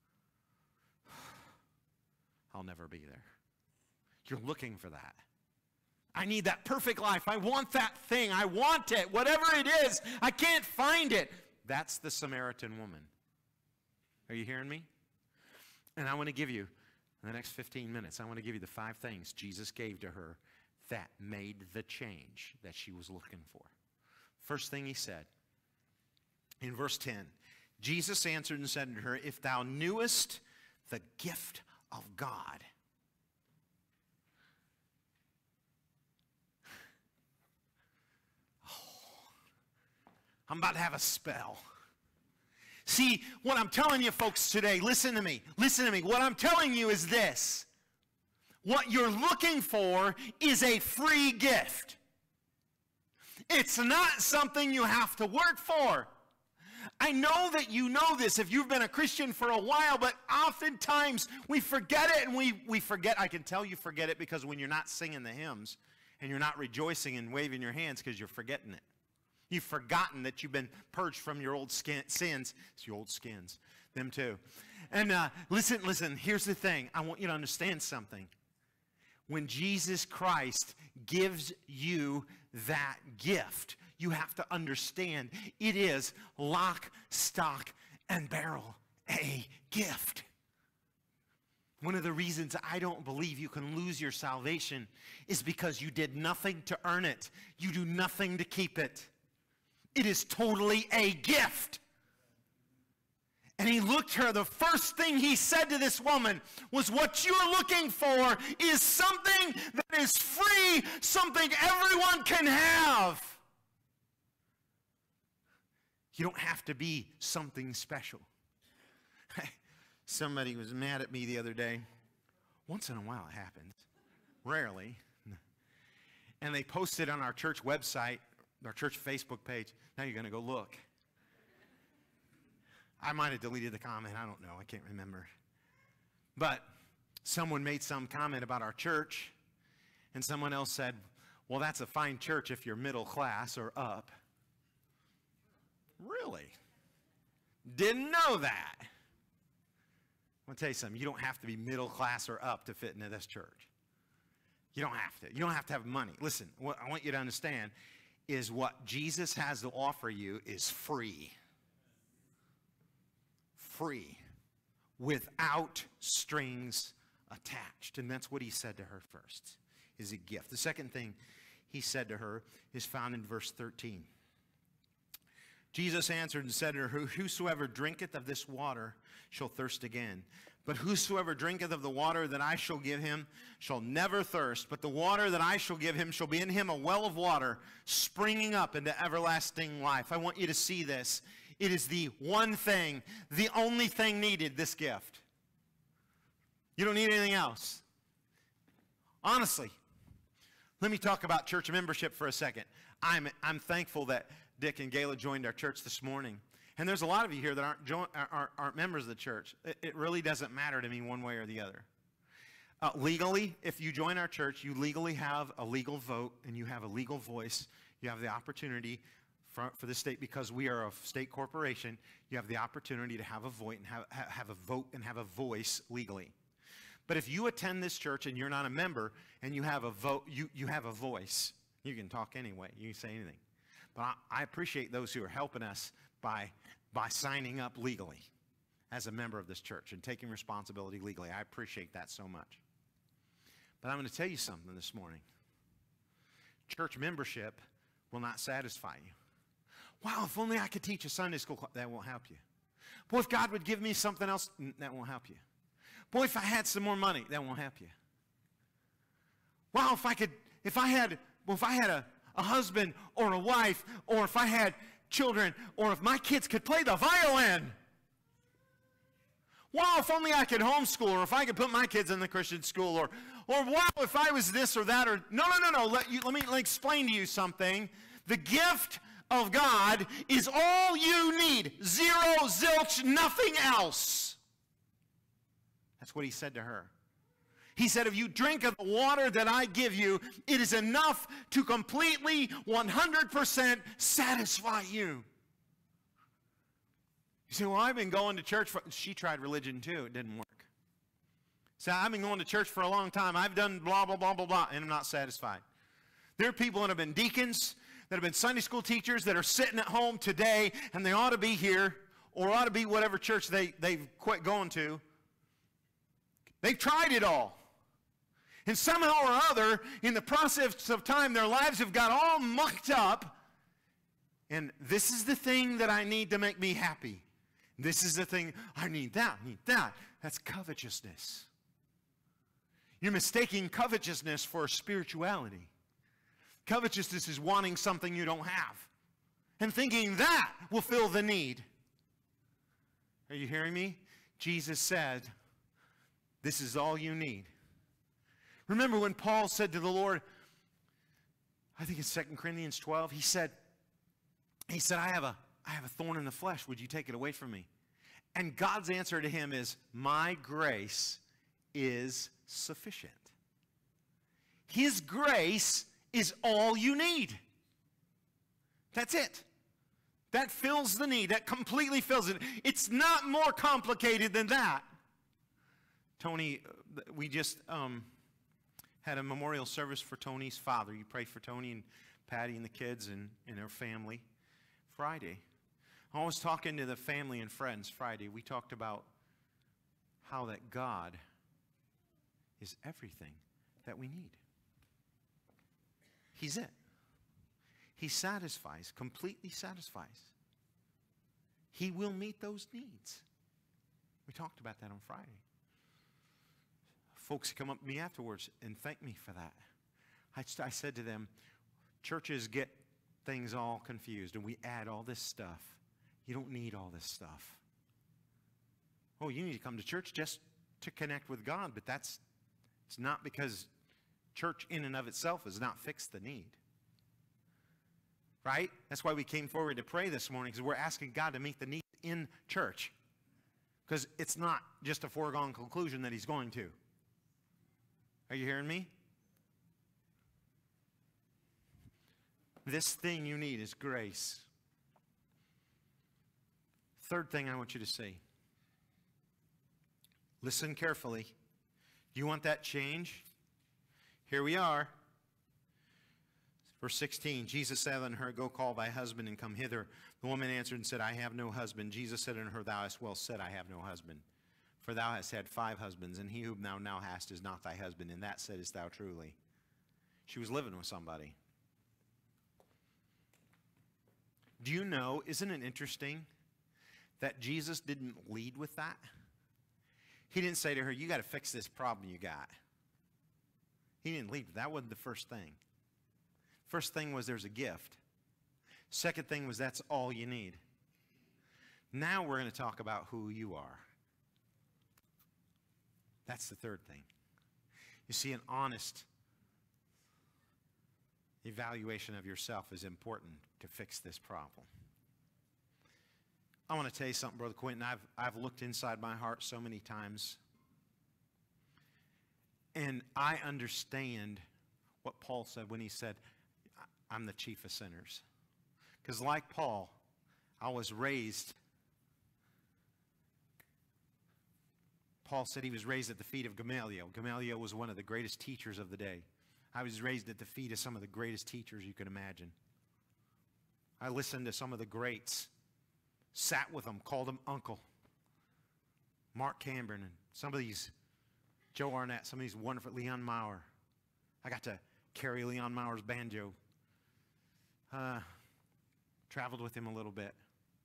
I'll never be there. You're looking for that. I need that perfect life. I want that thing. I want it. Whatever it is, I can't find it. That's the Samaritan woman. Are you hearing me? And I want to give you, in the next 15 minutes, I want to give you the 5 things Jesus gave to her that made the change that she was looking for. First thing he said, in verse 10, Jesus answered and said to her, if thou knewest the gift of God. I'm about to have a spell. See, what I'm telling you folks today, listen to me. What I'm telling you is this. What you're looking for is a free gift. It's not something you have to work for. I know that you know this if you've been a Christian for a while, but oftentimes we forget it, and we forget. I can tell you forget it because when you're not singing the hymns and you're not rejoicing and waving your hands because you're forgetting it. You've forgotten that you've been purged from your old sins. It's your old skins. Them too. And listen, here's the thing. I want you to understand something. When Jesus Christ gives you that gift, you have to understand it is lock, stock, and barrel a gift. One of the reasons I don't believe you can lose your salvation is because you did nothing to earn it. You do nothing to keep it. It is totally a gift. And he looked at her. The first thing he said to this woman was, what you're looking for is something that is free, something everyone can have. You don't have to be something special. Somebody was mad at me the other day. Once in a while it happens. Rarely. And they posted on our church website, our church Facebook page. Now you're going to go look. I might have deleted the comment. I don't know. I can't remember. But someone made some comment about our church, and someone else said, well, that's a fine church if you're middle class or up. Really? Didn't know that. I'm going to tell you something. You don't have to be middle class or up to fit into this church. You don't have to. You don't have to have money. Listen, what I want you to understand is what Jesus has to offer you is free. Free. Without strings attached. And that's what he said to her first, is a gift. The second thing he said to her is found in verse 13. Jesus answered and said to her, whosoever drinketh of this water shall thirst again. But whosoever drinketh of the water that I shall give him shall never thirst. But the water that I shall give him shall be in him a well of water springing up into everlasting life. I want you to see this. It is the one thing, the only thing needed, this gift. You don't need anything else. Honestly, let me talk about church membership for a second. I'm thankful that Dick and Gayla joined our church this morning. And there's a lot of you here that aren't members of the church. It really doesn't matter to me one way or the other. Legally, if you join our church, you legally have a legal vote and you have a legal voice. You have the opportunity for the state, because we are a state corporation, you have the opportunity to have a vote and have a voice legally. But if you attend this church and you're not a member and you have a vote, you have a voice. You can talk anyway. You can say anything. But I appreciate those who are helping us by signing up legally as a member of this church and taking responsibility legally. I appreciate that so much. But I'm going to tell you something this morning. Church membership will not satisfy you. Wow, if only I could teach a Sunday school class. That won't help you. Boy, if God would give me something else, that won't help you. Boy, if I had some more money, that won't help you. Wow, if I had a husband or a wife, or if I had children, or if my kids could play the violin. Wow, if only I could homeschool, or if I could put my kids in the Christian school, or wow, if I was this or that, or no. Let me explain to you something. The gift of God is all you need. Zero, zilch, nothing else. That's what he said to her. He said, if you drink of the water that I give you, it is enough to completely, 100% satisfy you. You say, well, I've been going to church for... She tried religion too. It didn't work. So I've been going to church for a long time. I've done blah, blah, blah, blah, blah, and I'm not satisfied. There are people that have been deacons, that have been Sunday school teachers, that are sitting at home today, and they ought to be here, or ought to be whatever church they've quit going to. They've tried it all. And somehow or other, in the process of time, their lives have got all mucked up. And this is the thing that I need to make me happy. This is the thing, I need that. That's covetousness. You're mistaking covetousness for spirituality. Covetousness is wanting something you don't have and thinking that will fill the need. Are you hearing me? Jesus said, this is all you need. Remember when Paul said to the Lord, I think it's 2 Corinthians 12, he said, I have a thorn in the flesh. Would you take it away from me? And God's answer to him is, my grace is sufficient. His grace is all you need. That's it. That fills the need. That completely fills it. It's not more complicated than that. Tony, we just had a memorial service for Tony's father. You pray for Tony and Patty and the kids and her family. Friday, I was talking to the family and friends Friday. We talked about how that God is everything that we need. He's it. He satisfies, completely satisfies. He will meet those needs. We talked about that on Friday. Folks come up to me afterwards and thank me for that. I said to them, churches get things all confused and we add all this stuff. You don't need all this stuff. Oh, you need to come to church just to connect with God, but it's not, because church in and of itself does not fix the need. Right? That's why we came forward to pray this morning, because we're asking God to meet the need in church. Because it's not just a foregone conclusion that he's going to. Are you hearing me? This thing you need is grace. Third thing I want you to see. Listen carefully. You want that change? Here we are. Verse 16, Jesus said unto her, go call thy husband and come hither. The woman answered and said, I have no husband. Jesus said unto her, thou hast well said, I have no husband. For thou hast had 5 husbands, and he whom thou now hast is not thy husband. And that saidest thou truly. She was living with somebody. Do you know, isn't it interesting that Jesus didn't lead with that? He didn't say to her, you got to fix this problem you got. He didn't lead. That wasn't the first thing. First thing was there's a gift. Second thing was that's all you need. Now we're going to talk about who you are. That's the third thing. You see, an honest evaluation of yourself is important to fix this problem. I want to tell you something, Brother Quentin. I've looked inside my heart so many times, and I understand what Paul said when he said, I'm the chief of sinners. Because like Paul, I was raised. Paul said he was raised at the feet of Gamaliel. Gamaliel was one of the greatest teachers of the day. I was raised at the feet of some of the greatest teachers you could imagine. I listened to some of the greats, sat with them, called them uncle. Mark Cameron and some of these, Joe Arnett, some of these wonderful, Leon Maurer. I got to carry Leon Maurer's banjo. traveled with him a little bit.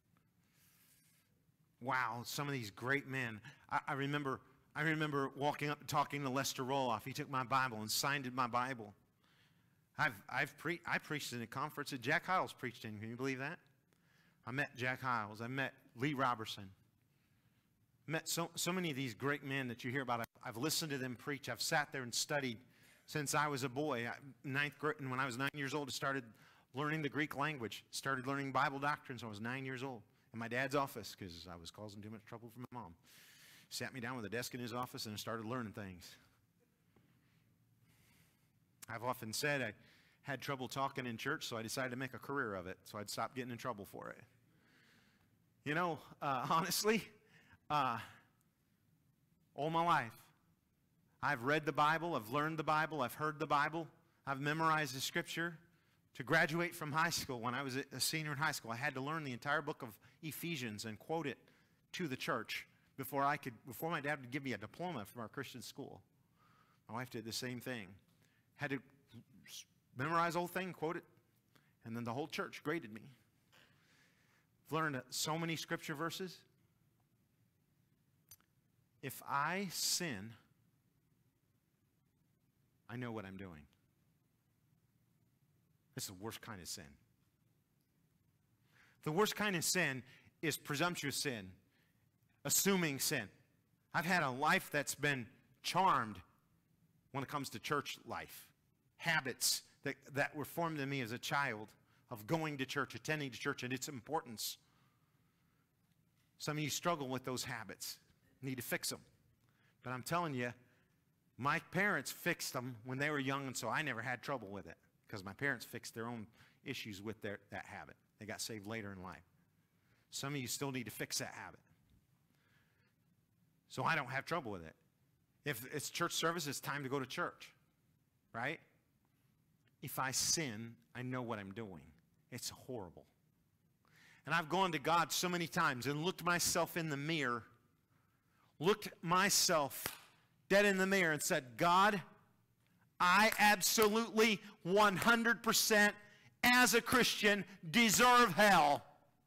Wow, some of these great men. I remember walking up and talking to Lester Roloff. He took my Bible and signed my Bible. I preached in a conference that Jack Hyles preached in. Can you believe that? I met Jack Hyles. I met Lee Robertson. Met so many of these great men that you hear about. I've listened to them preach. I've sat there and studied since I was a boy. Ninth grade, and when I was 9 years old, I started learning the Greek language. Started learning Bible doctrines when I was 9 years old in my dad's office because I was causing too much trouble for my mom. Sat me down with a desk in his office and I started learning things. I've often said I had trouble talking in church, so I decided to make a career of it, so I'd stop getting in trouble for it. You know, honestly, all my life, I've read the Bible, I've learned the Bible, I've heard the Bible, I've memorized the Scripture. To graduate from high school, when I was a senior in high school, I had to learn the entire book of Ephesians and quote it to the church before my dad would give me a diploma from our Christian school. My wife did the same thing. Had to memorize the whole thing, quote it, and then the whole church graded me. I've learned so many scripture verses. If I sin, I know what I'm doing. This is the worst kind of sin. The worst kind of sin is presumptuous sin, assuming sin. I've had a life that's been charmed when it comes to church life. Habits that were formed in me as a child of going to church, attending to church, and its importance. Some of you struggle with those habits. Need to fix them. But I'm telling you, my parents fixed them when they were young, and so I never had trouble with it because my parents fixed their own issues with that habit. They got saved later in life. Some of you still need to fix that habit. So I don't have trouble with it. If it's church service, it's time to go to church, right? If I sin, I know what I'm doing. It's horrible. And I've gone to God so many times and looked myself in the mirror, looked myself dead in the mirror and said, God, I absolutely 100% as a Christian deserve hell.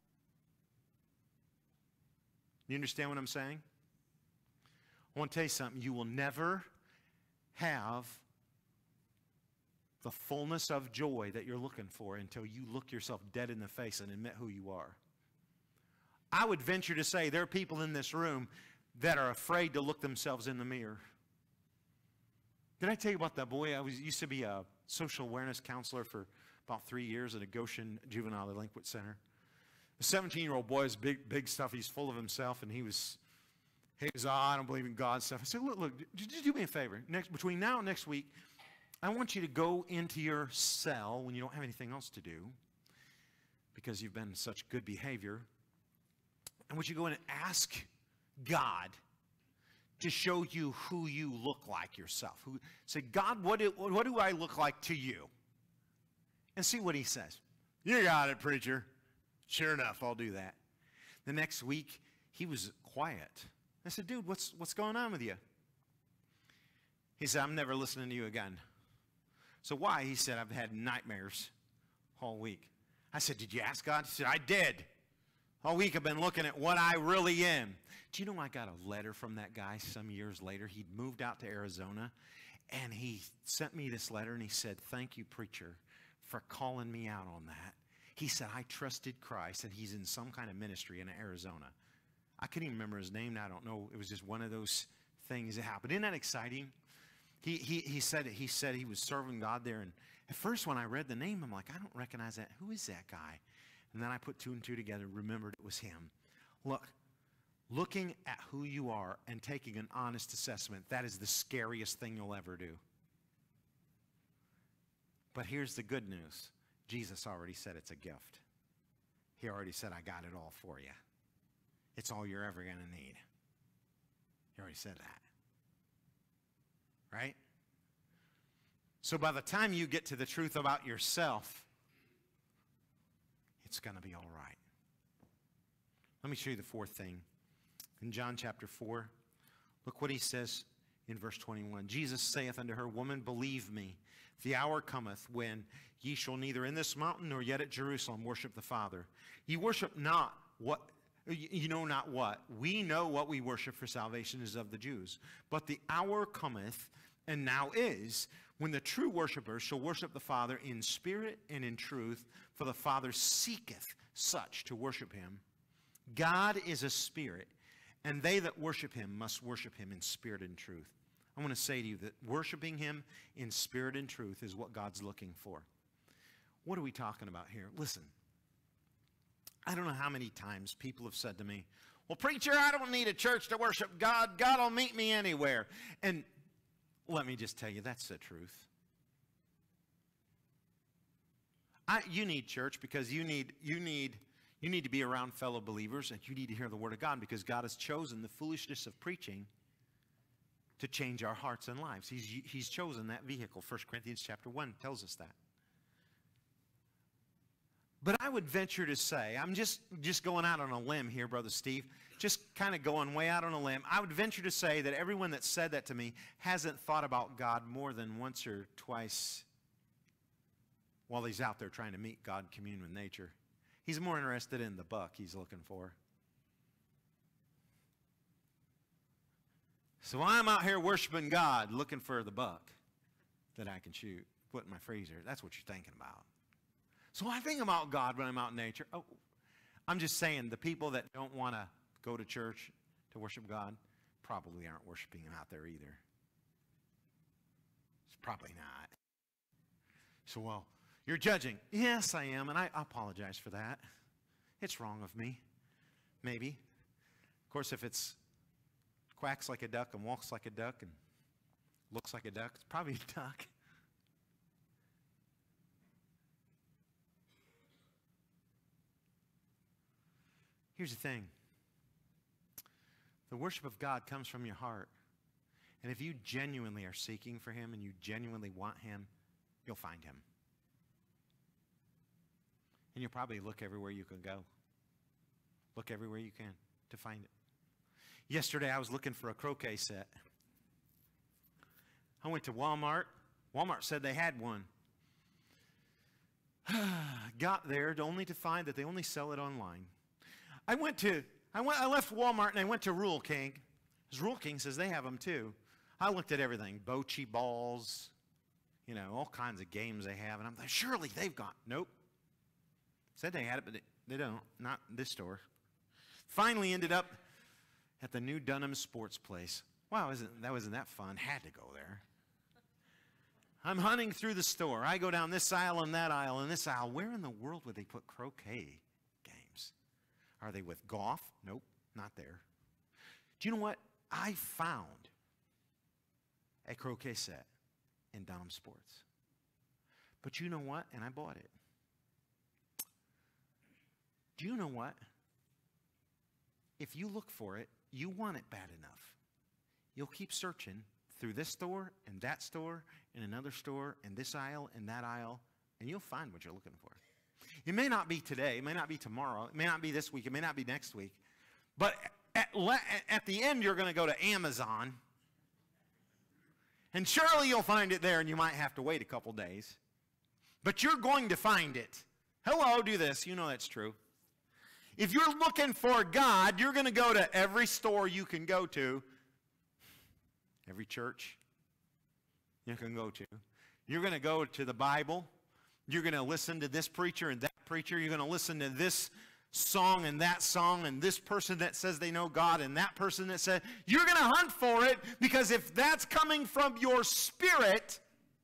You understand what I'm saying? I want to tell you something. You will never have the fullness of joy that you're looking for until you look yourself dead in the face and admit who you are. I would venture to say there are people in this room that are afraid to look themselves in the mirror. Did I tell you about that boy? I used to be a social awareness counselor for about 3 years at a Goshen Juvenile Delinquent Center. A 17-year-old boy is big stuff. He's full of himself, and he was, I don't believe in God stuff. I said, look, just do me a favor. Between now and next week, I want you to go into your cell when you don't have anything else to do because you've been such good behavior. I want you to go in and ask God to show you who you look like yourself. Say, God, what do I look like to you? And see what he says. You got it, preacher. Sure enough, I'll do that. The next week, he was quiet. I said, dude, what's going on with you? He said, I'm never listening to you again. So why? He said, I've had nightmares all week. I said, did you ask God? He said, I did. All week I've been looking at what I really am. Do you know I got a letter from that guy some years later? He'd moved out to Arizona, and he sent me this letter, and he said, thank you, preacher, for calling me out on that. He said, I trusted Christ, and he's in some kind of ministry in Arizona. I couldn't even remember his name now. I don't know. It was just one of those things that happened. Isn't that exciting? He said he was serving God there, and at first when I read the name, I'm like, I don't recognize that. Who is that guy? And then I put two and two together and remembered it was him. Look, looking at who you are and taking an honest assessment, that is the scariest thing you'll ever do. But here's the good news. Jesus already said it's a gift. He already said, I got it all for you. It's all you're ever going to need. He already said that. Right? So by the time you get to the truth about yourself, it's going to be all right. Let me show you the fourth thing. In John chapter 4, look what he says. in verse 21. Jesus saith unto her, Woman, believe me, the hour cometh when ye shall neither in this mountain nor yet at Jerusalem worship the Father. Ye worship not what, you know not what. We know what we worship, for salvation is of the Jews. But the hour cometh, and now is, when the true worshipers shall worship the Father in spirit and in truth, for the Father seeketh such to worship him. God is a spirit, and they that worship him must worship him in spirit and truth. I want to say to you that worshiping him in spirit and truth is what God's looking for. What are we talking about here? Listen, I don't know how many times people have said to me, well, preacher, I don't need a church to worship God. God will meet me anywhere. And let me just tell you, that's the truth. You need church because you need to be around fellow believers, and you need to hear the word of God, because God has chosen the foolishness of preaching to change our hearts and lives. He's chosen that vehicle. 1 Corinthians chapter 1 tells us that. But I would venture to say, I'm just going out on a limb here, Brother Steve, just kind of going way out on a limb. I would venture to say that everyone that said that to me hasn't thought about God more than once or twice while he's out there trying to meet God, commune with nature. He's more interested in the buck he's looking for. So I'm out here worshiping God, looking for the buck that I can shoot, put in my freezer. That's what you're thinking about. So I think about God when I'm out in nature. Oh, I'm just saying, the people that don't want to go to church to worship God probably aren't worshiping him out there either. It's probably not. So, well, you're judging. Yes, I am, and I apologize for that. It's wrong of me, maybe. Of course, if it's quacks like a duck and walks like a duck and looks like a duck, it's probably a duck. Here's the thing. The worship of God comes from your heart. And if you genuinely are seeking for him and you genuinely want him, you'll find him. And you'll probably look everywhere you can go. Look everywhere you can to find it. Yesterday, I was looking for a croquet set. I went to Walmart. Walmart said they had one. Got there only to find that they only sell it online. I left Walmart and I went to Rural King. Because Rural King says they have them too. I looked at everything. Bocce balls, all kinds of games they have. And I'm like, surely they've got. Nope. Said they had it, but they don't. Not this store. Finally ended up at the new Dunham Sports Place. Wow, wasn't that fun? Had to go there. I'm hunting through the store. I go down this aisle and that aisle and this aisle. Where in the world would they put croquet games? Are they with golf? Nope, not there. Do you know what? I found a croquet set in Dunham Sports. But you know what? And I bought it. Do you know what? If you look for it, you want it bad enough, you'll keep searching through this store and that store and another store and this aisle and that aisle, and you'll find what you're looking for. It may not be today, it may not be tomorrow, it may not be this week, it may not be next week, but at the end you're going to go to Amazon, and surely you'll find it there, and you might have to wait a couple days, but you're going to find it. Hello, do this. You know that's true. If you're looking for God, you're going to go to every store you can go to, every church you can go to. You're going to go to the Bible. You're going to listen to this preacher and that preacher. You're going to listen to this song and this person that says they know God and that person that says, you're going to hunt for it, because if that's coming from your spirit,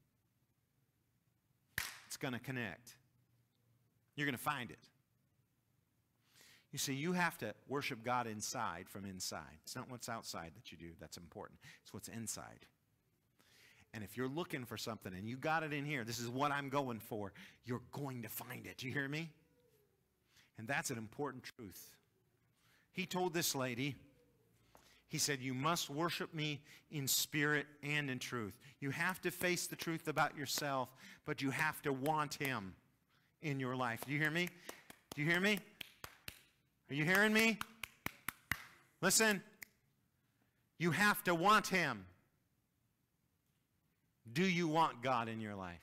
it's going to connect. You're going to find it. You see, you have to worship God inside from inside. It's not what's outside that you do that's important. It's what's inside. And if you're looking for something and you got it in here, this is what I'm going for, you're going to find it. Do you hear me? And that's an important truth. He told this lady, he said, you must worship me in spirit and in truth. You have to face the truth about yourself, but you have to want him in your life. Do you hear me? Do you hear me? Are you hearing me? Listen, you have to want him Do you want God in your life?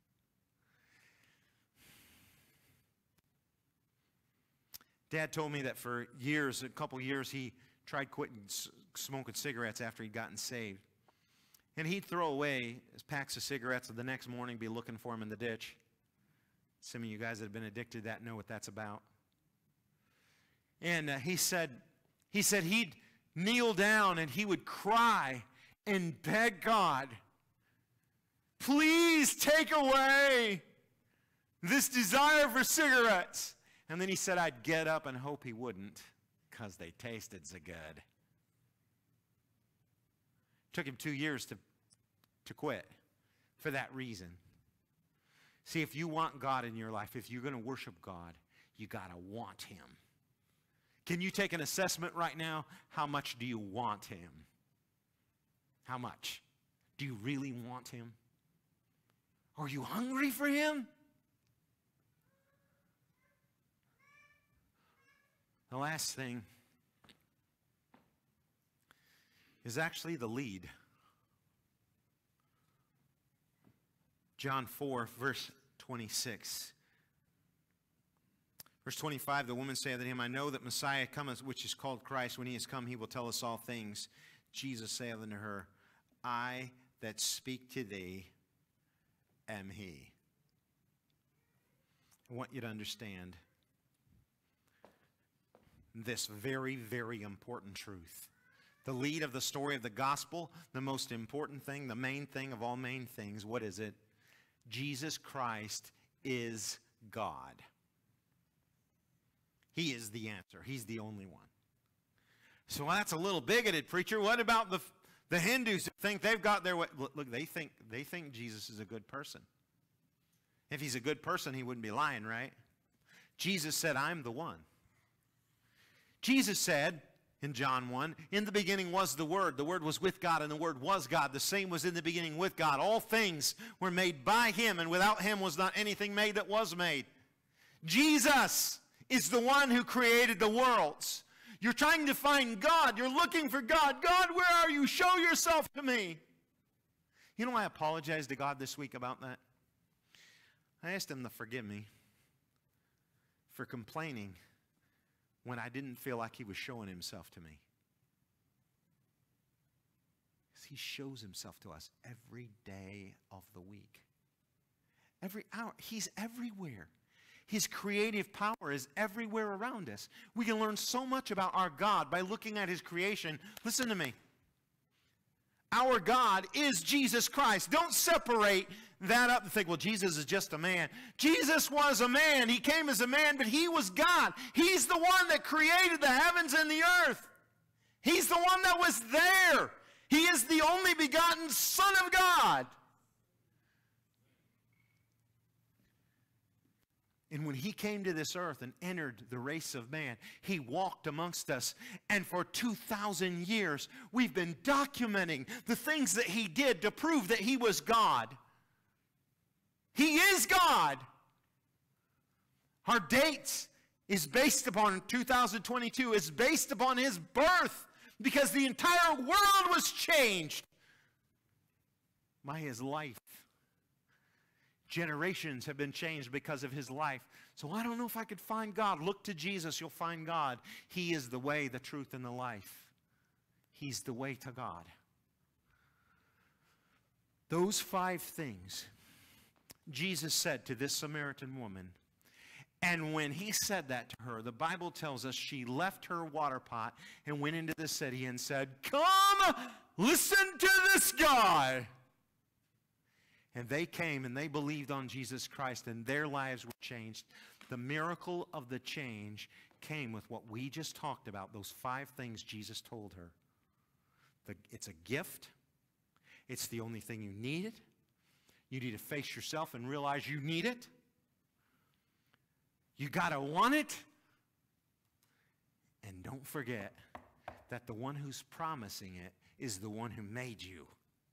Dad told me that for years, a couple years, he tried quitting smoking cigarettes after he'd gotten saved. And he'd throw away his packs of cigarettes, and the next morning be looking for them in the ditch. Some of you guys that have been addicted to that know what that's about. And he said he'd kneel down and he would cry and beg God, please take away this desire for cigarettes. And then he said I'd get up and hope he wouldn't, because they tasted so good. Took him 2 years to quit for that reason. See, if you want God in your life, if you're going to worship God, you got to want Him. Can you take an assessment right now? How much do you want Him? How much? Do you really want Him? Are you hungry for Him? The last thing is actually the lead. John 4, verse 26. Verse 25, the woman saith unto him, I know that Messiah cometh, which is called Christ. When he is come, he will tell us all things. Jesus saith unto her, I that speak to thee am he. I want you to understand this very, very important truth. The lead of the story of the gospel, the most important thing, the main thing of all main things, what is it? Jesus Christ is God. He is the answer. He's the only one. So that's a little bigoted, preacher. What about the Hindus who think they've got their way? Look, they think Jesus is a good person. If he's a good person, he wouldn't be lying, right? Jesus said, I'm the one. Jesus said in John 1, in the beginning was the Word. The Word was with God, and the Word was God. The same was in the beginning with God. All things were made by Him, and without Him was not anything made that was made. Jesus is the one who created the worlds. You're trying to find God. You're looking for God. God, where are you? Show yourself to me. You know, I apologized to God this week about that. I asked Him to forgive me for complaining when I didn't feel like He was showing Himself to me. Because He shows Himself to us every day of the week. Every hour. He's everywhere. His creative power is everywhere around us. We can learn so much about our God by looking at His creation. Listen to me. Our God is Jesus Christ. Don't separate that up and think, well, Jesus is just a man. Jesus was a man. He came as a man, but He was God. He's the one that created the heavens and the earth. He's the one that was there. He is the only begotten Son of God. And when He came to this earth and entered the race of man, He walked amongst us. And for 2,000 years, we've been documenting the things that He did to prove that He was God. He is God. Our date is based upon 2022, is based upon His birth, because the entire world was changed by His life. Generations have been changed because of His life. So I don't know if I could find God. Look to Jesus, you'll find God. He is the way, the truth, and the life. He's the way to God. Those 5 things Jesus said to this Samaritan woman. And when He said that to her, the Bible tells us she left her water pot and went into the city and said, come, listen to this guy. And they came and they believed on Jesus Christ, and their lives were changed. The miracle of the change came with what we just talked about, those 5 things Jesus told her. It's a gift. It's the only thing you needed. You need to face yourself and realize you need it. You got to want it. And don't forget that the one who's promising it is the one who made you.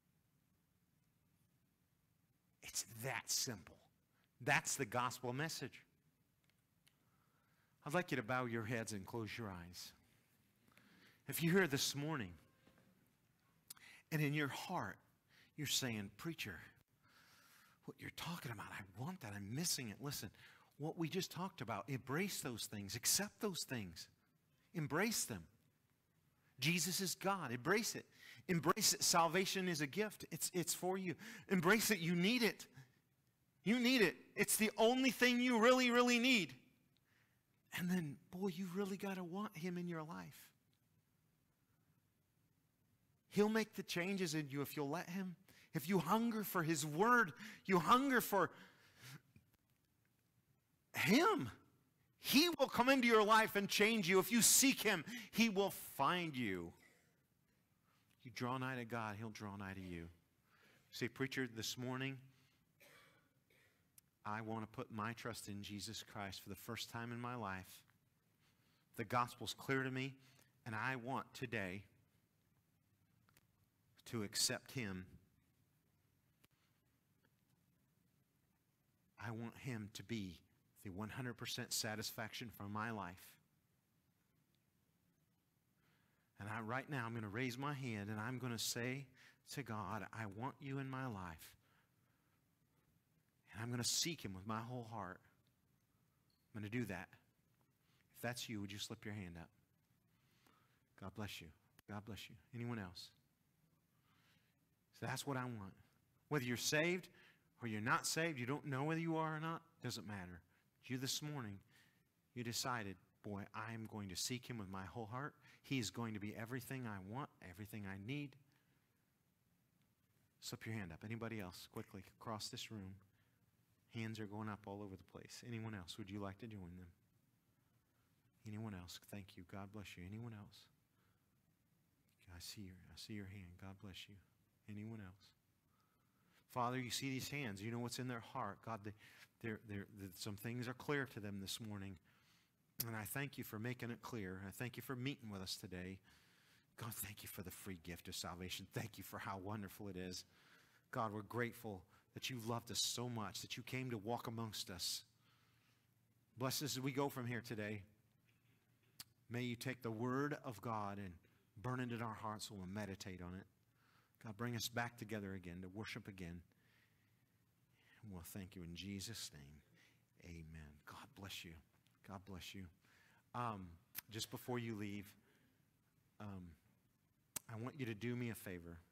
It's that simple. That's the gospel message. I'd like you to bow your heads and close your eyes. If you're here this morning and in your heart You're saying, preacher, what you're talking about, I want that. I'm missing it. Listen, what we just talked about, embrace those things. Accept those things. Embrace them. Jesus is God. Embrace it. Embrace it. Salvation is a gift. It's for you. Embrace it. You need it. You need it. It's the only thing you really, really need. And then, boy, you really got to want Him in your life. He'll make the changes in you if you'll let Him. If you hunger for His Word, you hunger for Him. He will come into your life and change you. If you seek Him, He will find you. You draw nigh to God, He'll draw nigh to you. Say, preacher, this morning, I want to put my trust in Jesus Christ for the first time in my life. The gospel's clear to me, and I want today to accept Him. I want Him to be the 100% satisfaction for my life. And right now I'm going to raise my hand and I'm going to say to God, I want you in my life. And I'm going to seek Him with my whole heart. I'm going to do that. If that's you, would you slip your hand up? God bless you. God bless you. Anyone else? So that's what I want. Whether you're saved or you're not saved, you don't know whether you are or not, doesn't matter. You this morning, you decided, boy, I'm going to seek Him with my whole heart. He is going to be everything I want, everything I need. Slip your hand up. Anybody else? Quickly, across this room. Hands are going up all over the place. Anyone else? Would you like to join them? Anyone else? Thank you. God bless you. Anyone else? I see your hand. God bless you. Anyone else? Father, you see these hands. You know what's in their heart. God, some things are clear to them this morning. And I thank you for making it clear. I thank you for meeting with us today. God, thank you for the free gift of salvation. Thank you for how wonderful it is. God, we're grateful that you loved us so much, that you came to walk amongst us. Bless us as we go from here today. May you take the word of God and burn it in our hearts so we'll meditate on it. God, bring us back together again to worship again. And we'll thank you in Jesus' name. Amen. God bless you. God bless you. Just before you leave, I want you to do me a favor.